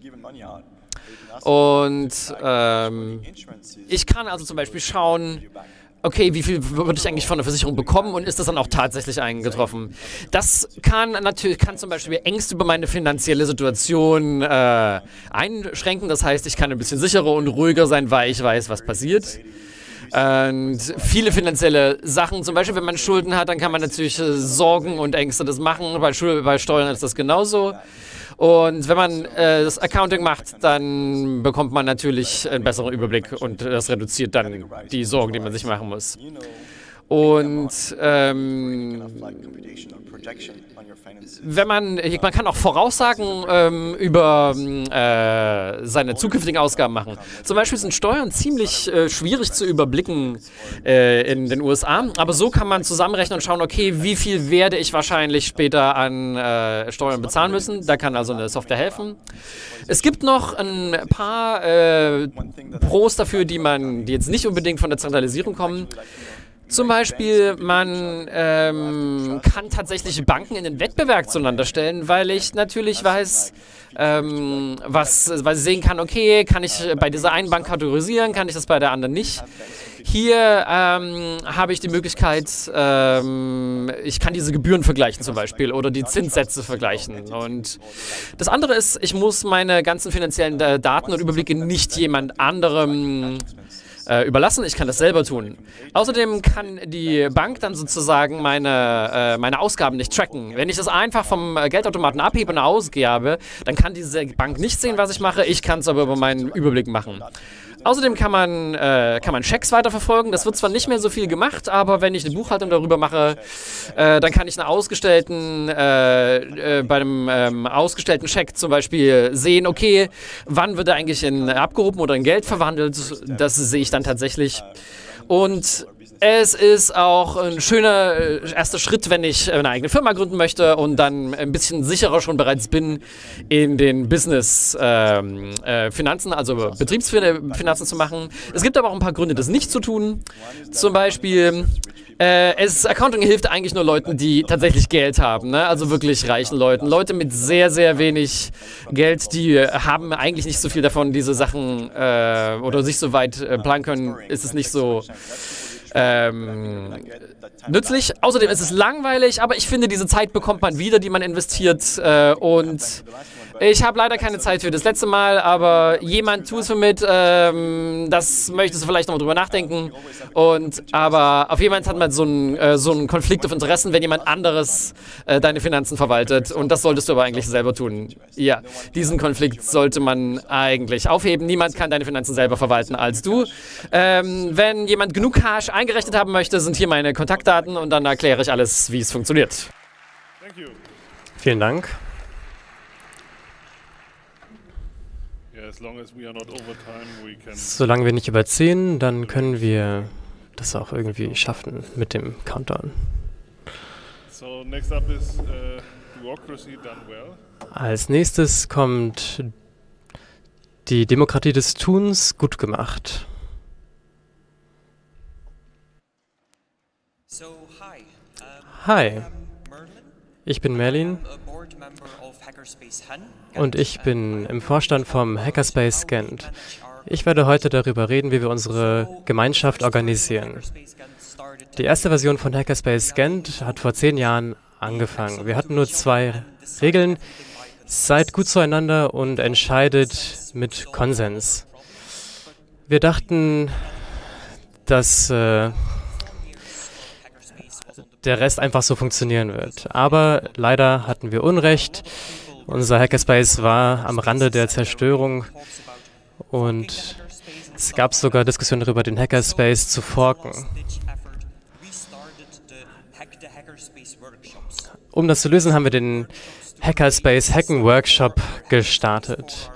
Und ich kann also zum Beispiel schauen, okay, wie viel würde ich eigentlich von der Versicherung bekommen und ist das dann auch tatsächlich eingetroffen? Das kann zum Beispiel Ängste über meine finanzielle Situation einschränken. Das heißt, ich kann ein bisschen sicherer und ruhiger sein, weil ich weiß, was passiert. Und viele finanzielle Sachen, zum Beispiel wenn man Schulden hat, dann kann man natürlich Sorgen und Ängste das machen. Bei Steuern ist das genauso. Und wenn man das Accounting macht, dann bekommt man natürlich einen besseren Überblick und das reduziert dann die Sorgen, die man sich machen muss. Und man kann auch Voraussagen über seine zukünftigen Ausgaben machen. Zum Beispiel sind Steuern ziemlich schwierig zu überblicken in den USA, aber so kann man zusammenrechnen und schauen, okay, wie viel werde ich wahrscheinlich später an Steuern bezahlen müssen. Da kann also eine Software helfen. Es gibt noch ein paar Pros dafür, die jetzt nicht unbedingt von der Zentralisierung kommen. Zum Beispiel, man kann tatsächlich Banken in den Wettbewerb zueinander stellen, weil ich natürlich weiß, weil ich sehen kann, okay, kann ich bei dieser einen Bank kategorisieren, kann ich das bei der anderen nicht. Hier habe ich die Möglichkeit, ich kann diese Gebühren vergleichen zum Beispiel oder die Zinssätze vergleichen. Und das andere ist, ich muss meine ganzen finanziellen Daten und Überblicke nicht jemand anderem überlassen. Ich kann das selber tun. Außerdem kann die Bank dann sozusagen meine Ausgaben nicht tracken. Wenn ich das einfach vom Geldautomaten abhebe und ausgebe, dann kann diese Bank nicht sehen, was ich mache. Ich kann es aber über meinen Überblick machen. Außerdem kann man Schecks weiterverfolgen. Das wird zwar nicht mehr so viel gemacht, aber wenn ich eine Buchhaltung darüber mache, dann kann ich bei einem ausgestellten Scheck zum Beispiel sehen, okay, wann wird er eigentlich in abgehoben oder in Geld verwandelt. Das sehe ich dann tatsächlich. Und es ist auch ein schöner erster Schritt, wenn ich eine eigene Firma gründen möchte und dann ein bisschen sicherer schon bereits bin in den Business-Finanzen, also Betriebsfinanzen zu machen. Es gibt aber auch ein paar Gründe, das nicht zu tun. Zum Beispiel, Accounting hilft eigentlich nur Leuten, die tatsächlich Geld haben, ne? Also wirklich reichen Leuten. Leute mit sehr, sehr wenig Geld, die haben eigentlich nicht so viel davon, diese Sachen oder sich so weit planen können, ist es nicht so nützlich. Außerdem ist es langweilig, aber ich finde, diese Zeit bekommt man wieder, die man investiert. Und ich habe leider keine Zeit für das letzte Mal, aber jemand tut es für mit. Das möchtest du vielleicht noch mal drüber nachdenken. Aber auf jeden Fall hat man so einen Konflikt of Interessen, wenn jemand anderes deine Finanzen verwaltet. Und das solltest du aber eigentlich selber tun. Ja, diesen Konflikt sollte man eigentlich aufheben. Niemand kann deine Finanzen selber verwalten als du. Wenn jemand genug Cash eingerechnet haben möchte, sind hier meine Kontaktdaten und dann erkläre ich alles, wie es funktioniert. Vielen Dank. Solange wir nicht überziehen, dann können wir das auch irgendwie schaffen mit dem Countdown. Als nächstes kommt die Demokratie des Tuns, gut gemacht. Hi, ich bin Merlin und ich bin im Vorstand vom Hackerspace Gent. Ich werde heute darüber reden, wie wir unsere Gemeinschaft organisieren. Die erste Version von Hackerspace Gent hat vor 10 Jahren angefangen. Wir hatten nur 2 Regeln. Seid gut zueinander und entscheidet mit Konsens. Wir dachten, dass der Rest einfach so funktionieren wird. Aber leider hatten wir Unrecht. Unser Hackerspace war am Rande der Zerstörung und es gab sogar Diskussionen darüber, den Hackerspace zu forken. Um das zu lösen, haben wir den Hackerspace Hacken Workshop gestartet.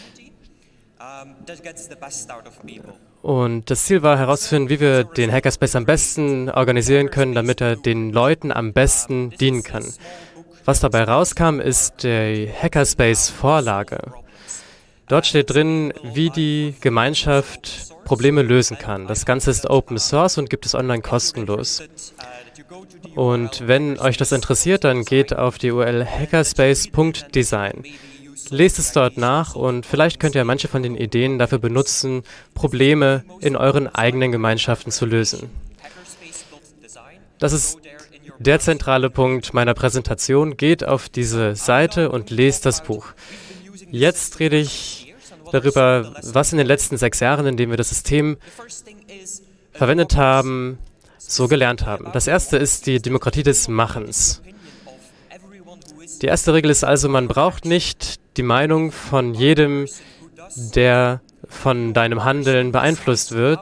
Und das Ziel war herauszufinden, wie wir den Hackerspace am besten organisieren können, damit er den Leuten am besten dienen kann. Was dabei rauskam, ist die Hackerspace-Vorlage. Dort steht drin, wie die Gemeinschaft Probleme lösen kann. Das Ganze ist Open Source und gibt es online kostenlos. Und wenn euch das interessiert, dann geht auf die URL hackerspace.design. Lest es dort nach und vielleicht könnt ihr manche von den Ideen dafür benutzen, Probleme in euren eigenen Gemeinschaften zu lösen. Das ist der zentrale Punkt meiner Präsentation. Geht auf diese Seite und lest das Buch. Jetzt rede ich darüber, was in den letzten 6 Jahren, in denen wir das System verwendet haben, so gelernt haben. Das erste ist die Demokratie des Machens. Die erste Regel ist also, man braucht nicht die Meinung von jedem, der von deinem Handeln beeinflusst wird.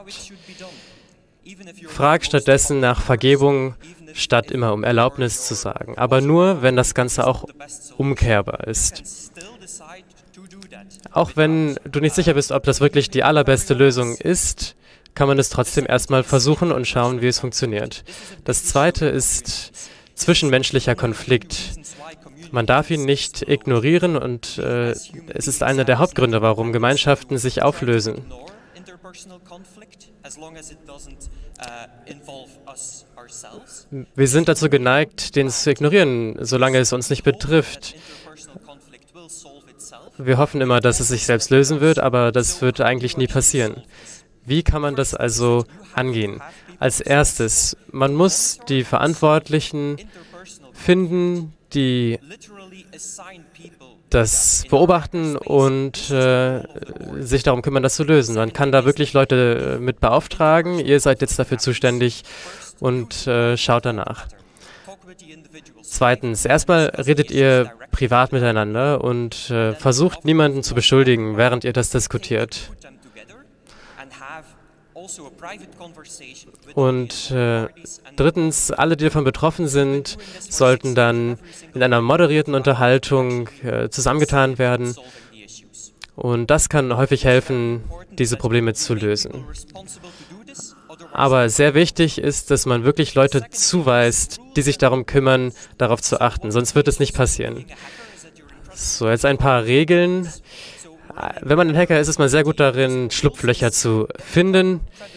Frag stattdessen nach Vergebung, statt immer um Erlaubnis zu sagen. Aber nur, wenn das Ganze auch umkehrbar ist. Auch wenn du nicht sicher bist, ob das wirklich die allerbeste Lösung ist, kann man es trotzdem erstmal versuchen und schauen, wie es funktioniert. Das zweite ist zwischenmenschlicher Konflikt. Man darf ihn nicht ignorieren und es ist einer der Hauptgründe, warum Gemeinschaften sich auflösen. Wir sind dazu geneigt, den zu ignorieren, solange es uns nicht betrifft. Wir hoffen immer, dass es sich selbst lösen wird, aber das wird eigentlich nie passieren. Wie kann man das also angehen? Als erstes, man muss die Verantwortlichen finden, die das beobachten und sich darum kümmern, das zu lösen. Man kann da wirklich Leute mit beauftragen. Ihr seid jetzt dafür zuständig und schaut danach. Zweitens, erstmal redet ihr privat miteinander und versucht niemanden zu beschuldigen, während ihr das diskutiert. Und drittens, alle, die davon betroffen sind, sollten dann in einer moderierten Unterhaltung zusammengetan werden. Und das kann häufig helfen, diese Probleme zu lösen. Aber sehr wichtig ist, dass man wirklich Leute zuweist, die sich darum kümmern, darauf zu achten. Sonst wird es nicht passieren. So, jetzt ein paar Regeln. Wenn man ein Hacker ist, ist man sehr gut darin, Schlupflöcher zu finden.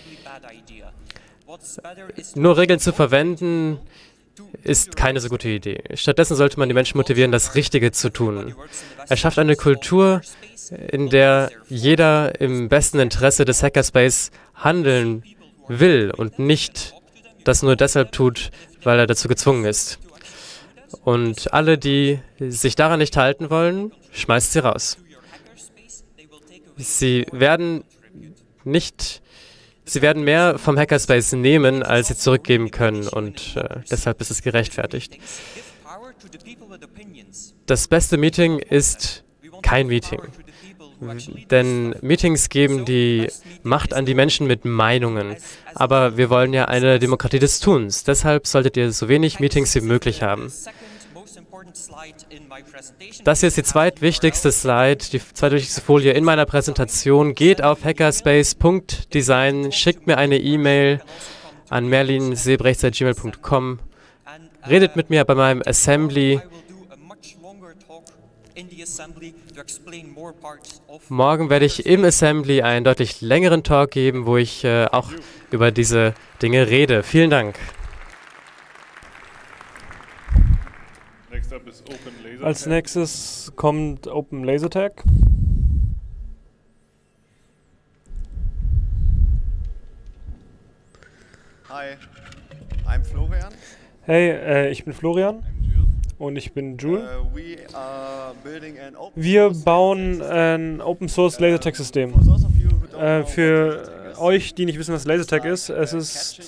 Nur Regeln zu verwenden, ist keine so gute Idee. Stattdessen sollte man die Menschen motivieren, das Richtige zu tun. Er schafft eine Kultur, in der jeder im besten Interesse des Hackerspace handeln will und nicht das nur deshalb tut, weil er dazu gezwungen ist. Und alle, die sich daran nicht halten wollen, schmeißt sie raus. Sie werden mehr vom Hackerspace nehmen, als sie zurückgeben können und deshalb ist es gerechtfertigt. Das beste Meeting ist kein Meeting, denn Meetings geben die Macht an die Menschen mit Meinungen, aber wir wollen ja eine Demokratie des Tuns, deshalb solltet ihr so wenig Meetings wie möglich haben. Das hier ist die zweitwichtigste Slide, die zweitwichtigste Folie in meiner Präsentation. Geht auf hackerspace.design, schickt mir eine E-Mail an merlinsebrechts@gmail.com, redet mit mir bei meinem Assembly. Morgen werde ich im Assembly einen deutlich längeren Talk geben, wo ich auch über diese Dinge rede. Vielen Dank. Als nächstes kommt Open Laser Tag. Hi, I'm Florian. Hey, ich bin Florian. Und ich bin Jules. Wir bauen ein Open Source Lasertag System. Für euch, die nicht wissen, was Lasertag ist, es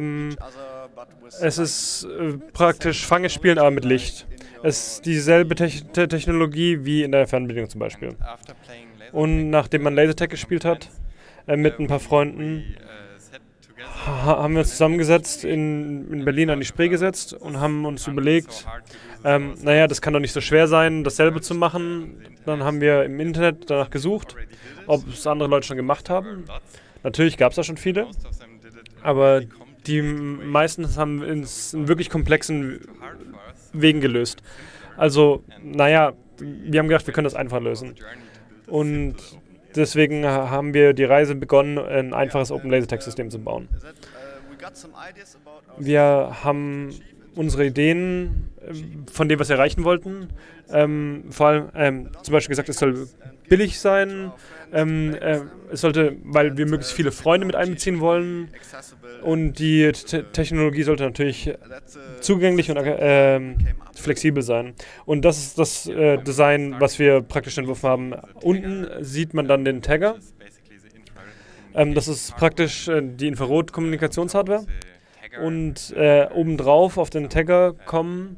ist praktisch Fangespielen, aber mit Licht. Es ist dieselbe Technologie wie in der Fernbedienung zum Beispiel. Und nachdem man Lasertag gespielt hat, mit ein paar Freunden, haben wir uns zusammengesetzt, in Berlin an die Spree gesetzt und haben uns überlegt, naja, das kann doch nicht so schwer sein, dasselbe zu machen. Dann haben wir im Internet danach gesucht, ob es andere Leute schon gemacht haben. Natürlich gab es da schon viele, aber die meisten haben es in wirklich komplexen Wegen gelöst. Also, naja, wir haben gedacht, wir können das einfach lösen. Und deswegen haben wir die Reise begonnen, ein einfaches Open Lasertag System zu bauen. Wir haben unsere Ideen von dem, was wir erreichen wollten. Vor allem zum Beispiel gesagt, es soll billig sein. Es sollte, weil wir möglichst viele Freunde mit einbeziehen wollen. Und die Technologie sollte natürlich zugänglich und flexibel sein. Und das ist das Design, was wir praktisch entworfen haben. Unten sieht man dann den Tagger. Das ist praktisch die Infrarot-Kommunikationshardware. Und obendrauf auf den Tagger kommen,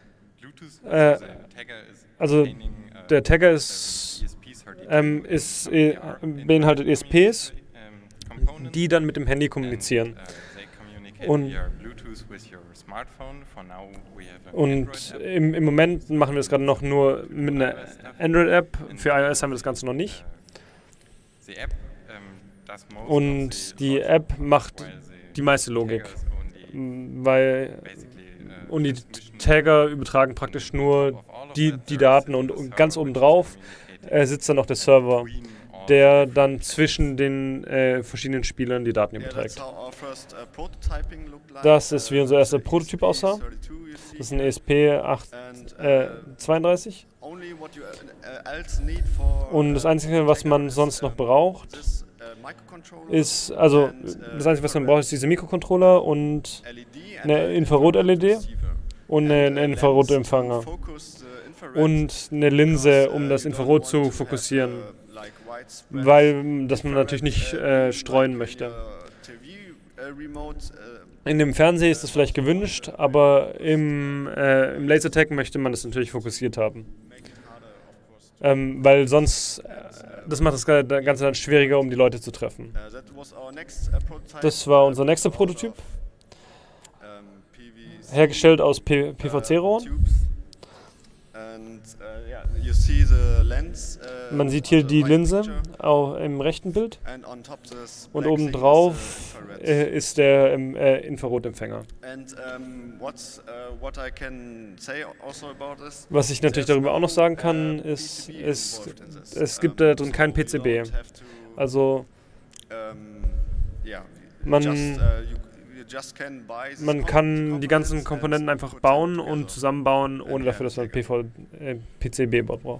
also der Tagger beinhaltet ESPs, die dann mit dem Handy kommunizieren. Und im Moment machen wir das gerade noch nur mit einer Android-App. Für iOS haben wir das Ganze noch nicht. Und die App macht die meiste Logik. Und die Tagger übertragen praktisch nur die Daten und ganz oben drauf sitzt dann noch der Server, der dann zwischen den verschiedenen Spielern die Daten überträgt. Das ist, wie unser erster Prototyp aussah. Das ist ein ESP82. Und das Einzige, was man sonst noch braucht, ist, also das Einzige, was man braucht, ist diese Mikrocontroller und eine Infrarot-LED und einen Infrarotempfänger und eine Linse, um das Infrarot zu fokussieren, weil das man natürlich nicht streuen möchte. In dem Fernseher ist das vielleicht gewünscht, aber im Lasertag möchte man das natürlich fokussiert haben. Weil sonst, das macht das Ganze dann schwieriger, um die Leute zu treffen. Das war unser nächster Prototyp, hergestellt aus PVC-Rohren. Man sieht hier die Linse auch im rechten Bild und obendrauf ist der Infrarotempfänger. Was ich natürlich darüber auch noch sagen kann, ist, es gibt da drin kein PCB. Also man kann die ganzen Komponenten einfach bauen und zusammenbauen, ohne dafür, dass man PCB braucht.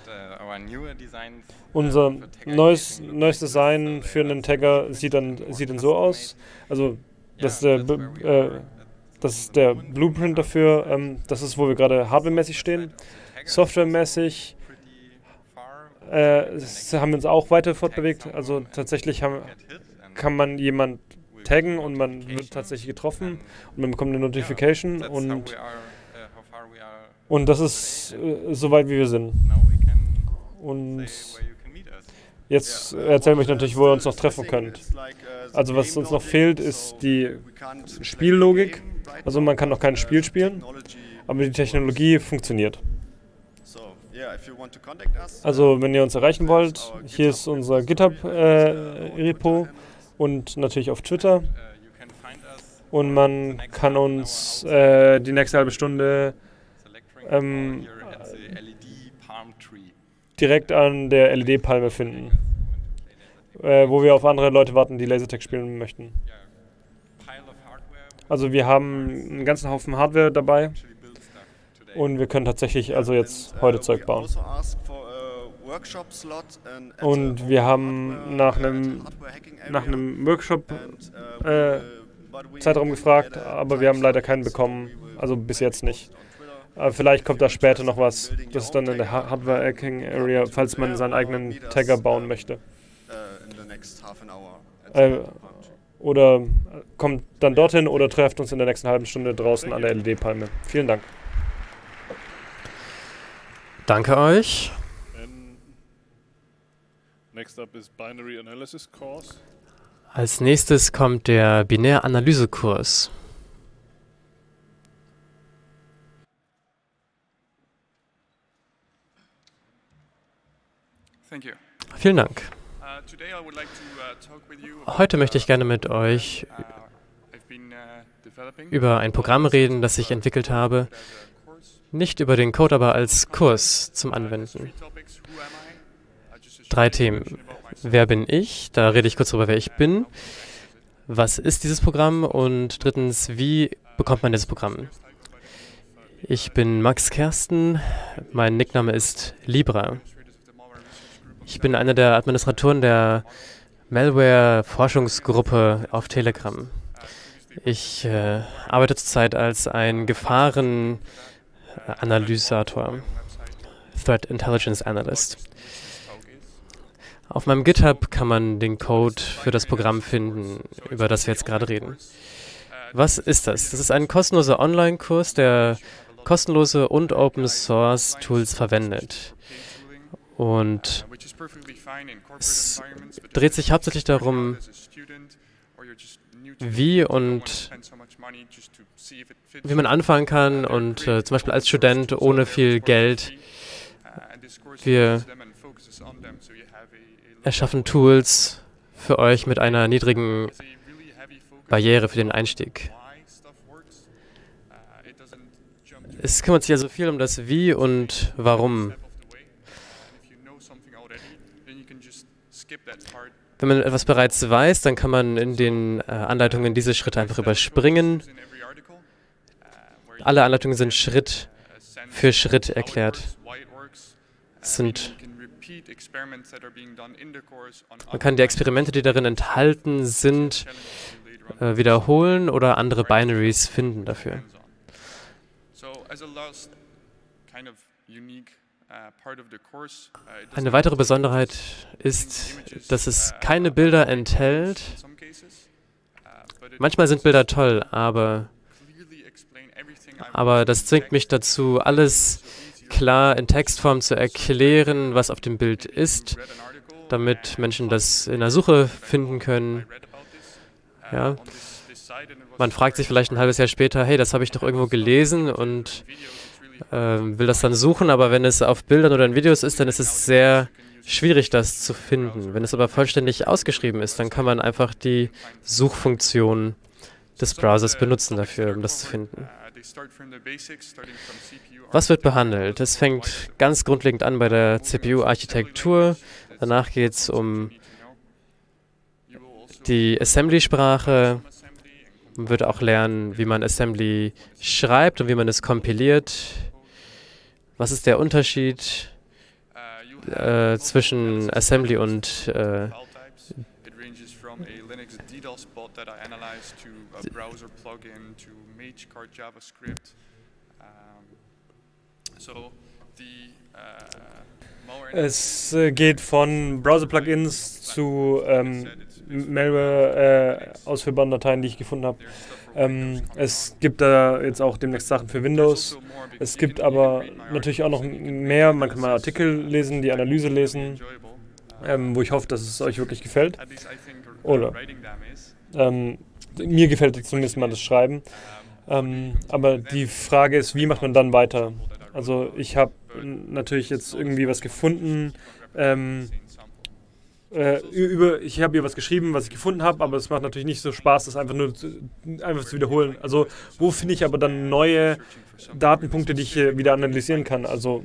Unser neues Design für einen Tagger sieht dann so aus. Also das ist der Blueprint dafür. Das ist, wo wir gerade hardwaremäßig stehen. Softwaremäßig haben wir uns auch weiter fortbewegt. Also tatsächlich kann man jemanden taggen und man wird tatsächlich getroffen und man bekommt eine Notification und das ist so weit, wie wir sind. Und jetzt erzählen wir euch natürlich, wo ihr uns noch treffen könnt. Also was uns noch fehlt, ist die Spiellogik. Also man kann noch kein Spiel spielen, aber die Technologie funktioniert. Also wenn ihr uns erreichen wollt, hier ist unser GitHub-Repo. Und natürlich auf Twitter. Und man kann uns die nächste halbe Stunde direkt an der LED-Palme finden, wo wir auf andere Leute warten, die Lasertag spielen möchten. Also wir haben einen ganzen Haufen Hardware dabei und wir können tatsächlich also jetzt heute Zeug bauen. Und wir haben nach einem Workshop-Zeitraum gefragt, aber wir haben leider keinen bekommen, also bis jetzt nicht. Aber vielleicht kommt da später noch was, das ist dann in der Hardware-Hacking-Area, falls man seinen eigenen Tagger bauen möchte. Oder kommt dann dorthin oder trefft uns in der nächsten halben Stunde draußen an der LED-Palme. Vielen Dank. Danke euch. Als nächstes kommt der Binäranalysekurs. Vielen Dank. Heute möchte ich gerne mit euch über ein Programm reden, das ich entwickelt habe. Nicht über den Code, aber als Kurs zum Anwenden. 3 Themen. Wer bin ich? Da rede ich kurz darüber, wer ich bin. was ist dieses Programm und drittens, wie bekommt man dieses Programm? Ich bin Max Kersten, mein Nickname ist Libra. Ich bin einer der Administratoren der Malware-Forschungsgruppe auf Telegram. Ich arbeite zurzeit als ein Gefahrenanalysator, Threat Intelligence Analyst. Auf meinem GitHub kann man den Code für das Programm finden, über das wir jetzt gerade reden. Was ist das? Das ist ein kostenloser Online-Kurs, der kostenlose und Open-Source-Tools verwendet. Und es dreht sich hauptsächlich darum, wie man anfangen kann und zum Beispiel als Student ohne viel Geld. Wir erschaffen Tools für euch mit einer niedrigen Barriere für den Einstieg. Es kümmert sich also viel um das Wie und Warum. Wenn man etwas bereits weiß, dann kann man in den Anleitungen diese Schritte einfach überspringen. Alle Anleitungen sind Schritt für Schritt erklärt. Man kann die Experimente, die darin enthalten sind, wiederholen oder andere Binaries finden dafür. Eine weitere Besonderheit ist, dass es keine Bilder enthält. Manchmal sind Bilder toll, aber das zwingt mich dazu, alles klar in Textform zu erklären, was auf dem Bild ist, damit Menschen das in der Suche finden können. Ja. Man fragt sich vielleicht ein halbes Jahr später, hey, das habe ich doch irgendwo gelesen und will das dann suchen, aber wenn es auf Bildern oder in Videos ist, dann ist es sehr schwierig, das zu finden. Wenn es aber vollständig ausgeschrieben ist, dann kann man einfach die Suchfunktion des Browsers benutzen dafür, um das zu finden. Was wird behandelt? Es fängt ganz grundlegend an bei der CPU-Architektur. Danach geht es um die Assembly-Sprache. Man wird auch lernen, wie man Assembly schreibt und wie man es kompiliert. Was ist der Unterschied zwischen Assembly und Es geht von Browser-Plugins zu Malware-ausführbaren Dateien, die ich gefunden habe. Es gibt da jetzt auch demnächst Sachen für Windows. Es gibt aber natürlich auch noch mehr. Man kann mal Artikel lesen, die Analyse lesen, wo ich hoffe, dass es euch wirklich gefällt. Oder mir gefällt jetzt zumindest mal das Schreiben. Aber die Frage ist, wie macht man dann weiter? Also ich habe natürlich jetzt irgendwie was gefunden, ich habe hier was geschrieben, was ich gefunden habe, aber es macht natürlich nicht so Spaß, das einfach nur zu wiederholen. Also wo finde ich aber dann neue Datenpunkte, die ich wieder analysieren kann? Also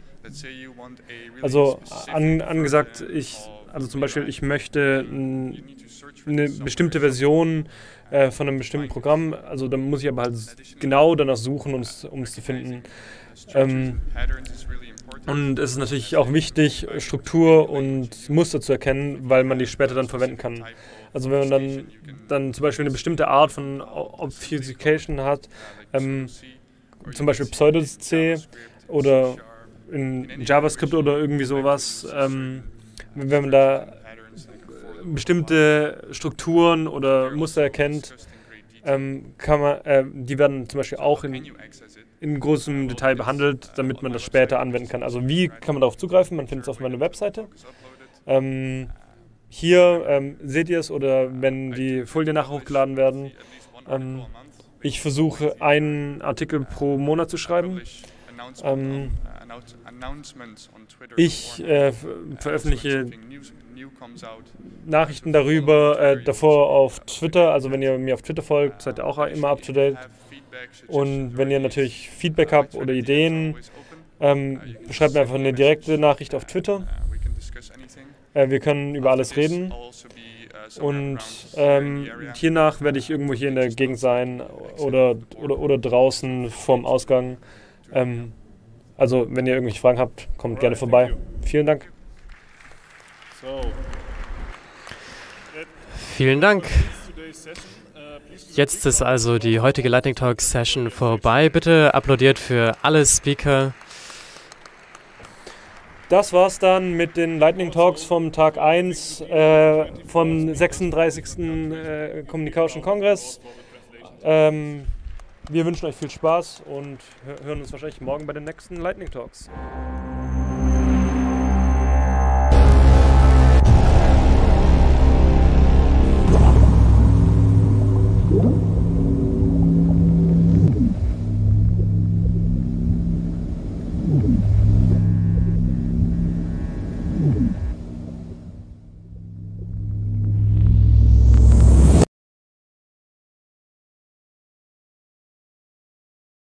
angesagt, zum Beispiel, ich möchte eine bestimmte Version von einem bestimmten Programm, also dann muss ich aber halt genau danach suchen, um es zu finden. Und es ist natürlich auch wichtig, Struktur und Muster zu erkennen, weil man die später dann verwenden kann. Also wenn man dann zum Beispiel eine bestimmte Art von Obfuscation hat, zum Beispiel Pseudo-C oder in JavaScript oder irgendwie sowas, wenn man da bestimmte Strukturen oder Muster erkennt, kann man, die werden zum Beispiel auch in großem Detail behandelt, damit man das später anwenden kann. Also wie kann man darauf zugreifen? Man findet es auf meiner Webseite. Hier seht ihr es, oder wenn die Folien nachher hochgeladen werden. Ich versuche, einen Artikel pro Monat zu schreiben. Ich veröffentliche Nachrichten darüber davor auf Twitter. Also wenn ihr mir auf Twitter folgt, seid ihr auch immer up to date. Und wenn ihr natürlich Feedback habt oder Ideen, schreibt mir einfach eine direkte Nachricht auf Twitter. Wir können über alles reden. Und hiernach werde ich irgendwo hier in der Gegend sein oder draußen vorm Ausgang. Also, wenn ihr irgendwelche Fragen habt, kommt gerne vorbei. Vielen Dank. Vielen Dank. Jetzt ist also die heutige Lightning Talk Session vorbei. Bitte applaudiert für alle Speaker. Das war's dann mit den Lightning Talks vom Tag 1 vom 36. Communication Congress. Wir wünschen euch viel Spaß und hören uns wahrscheinlich morgen bei den nächsten Lightning Talks. Mhm.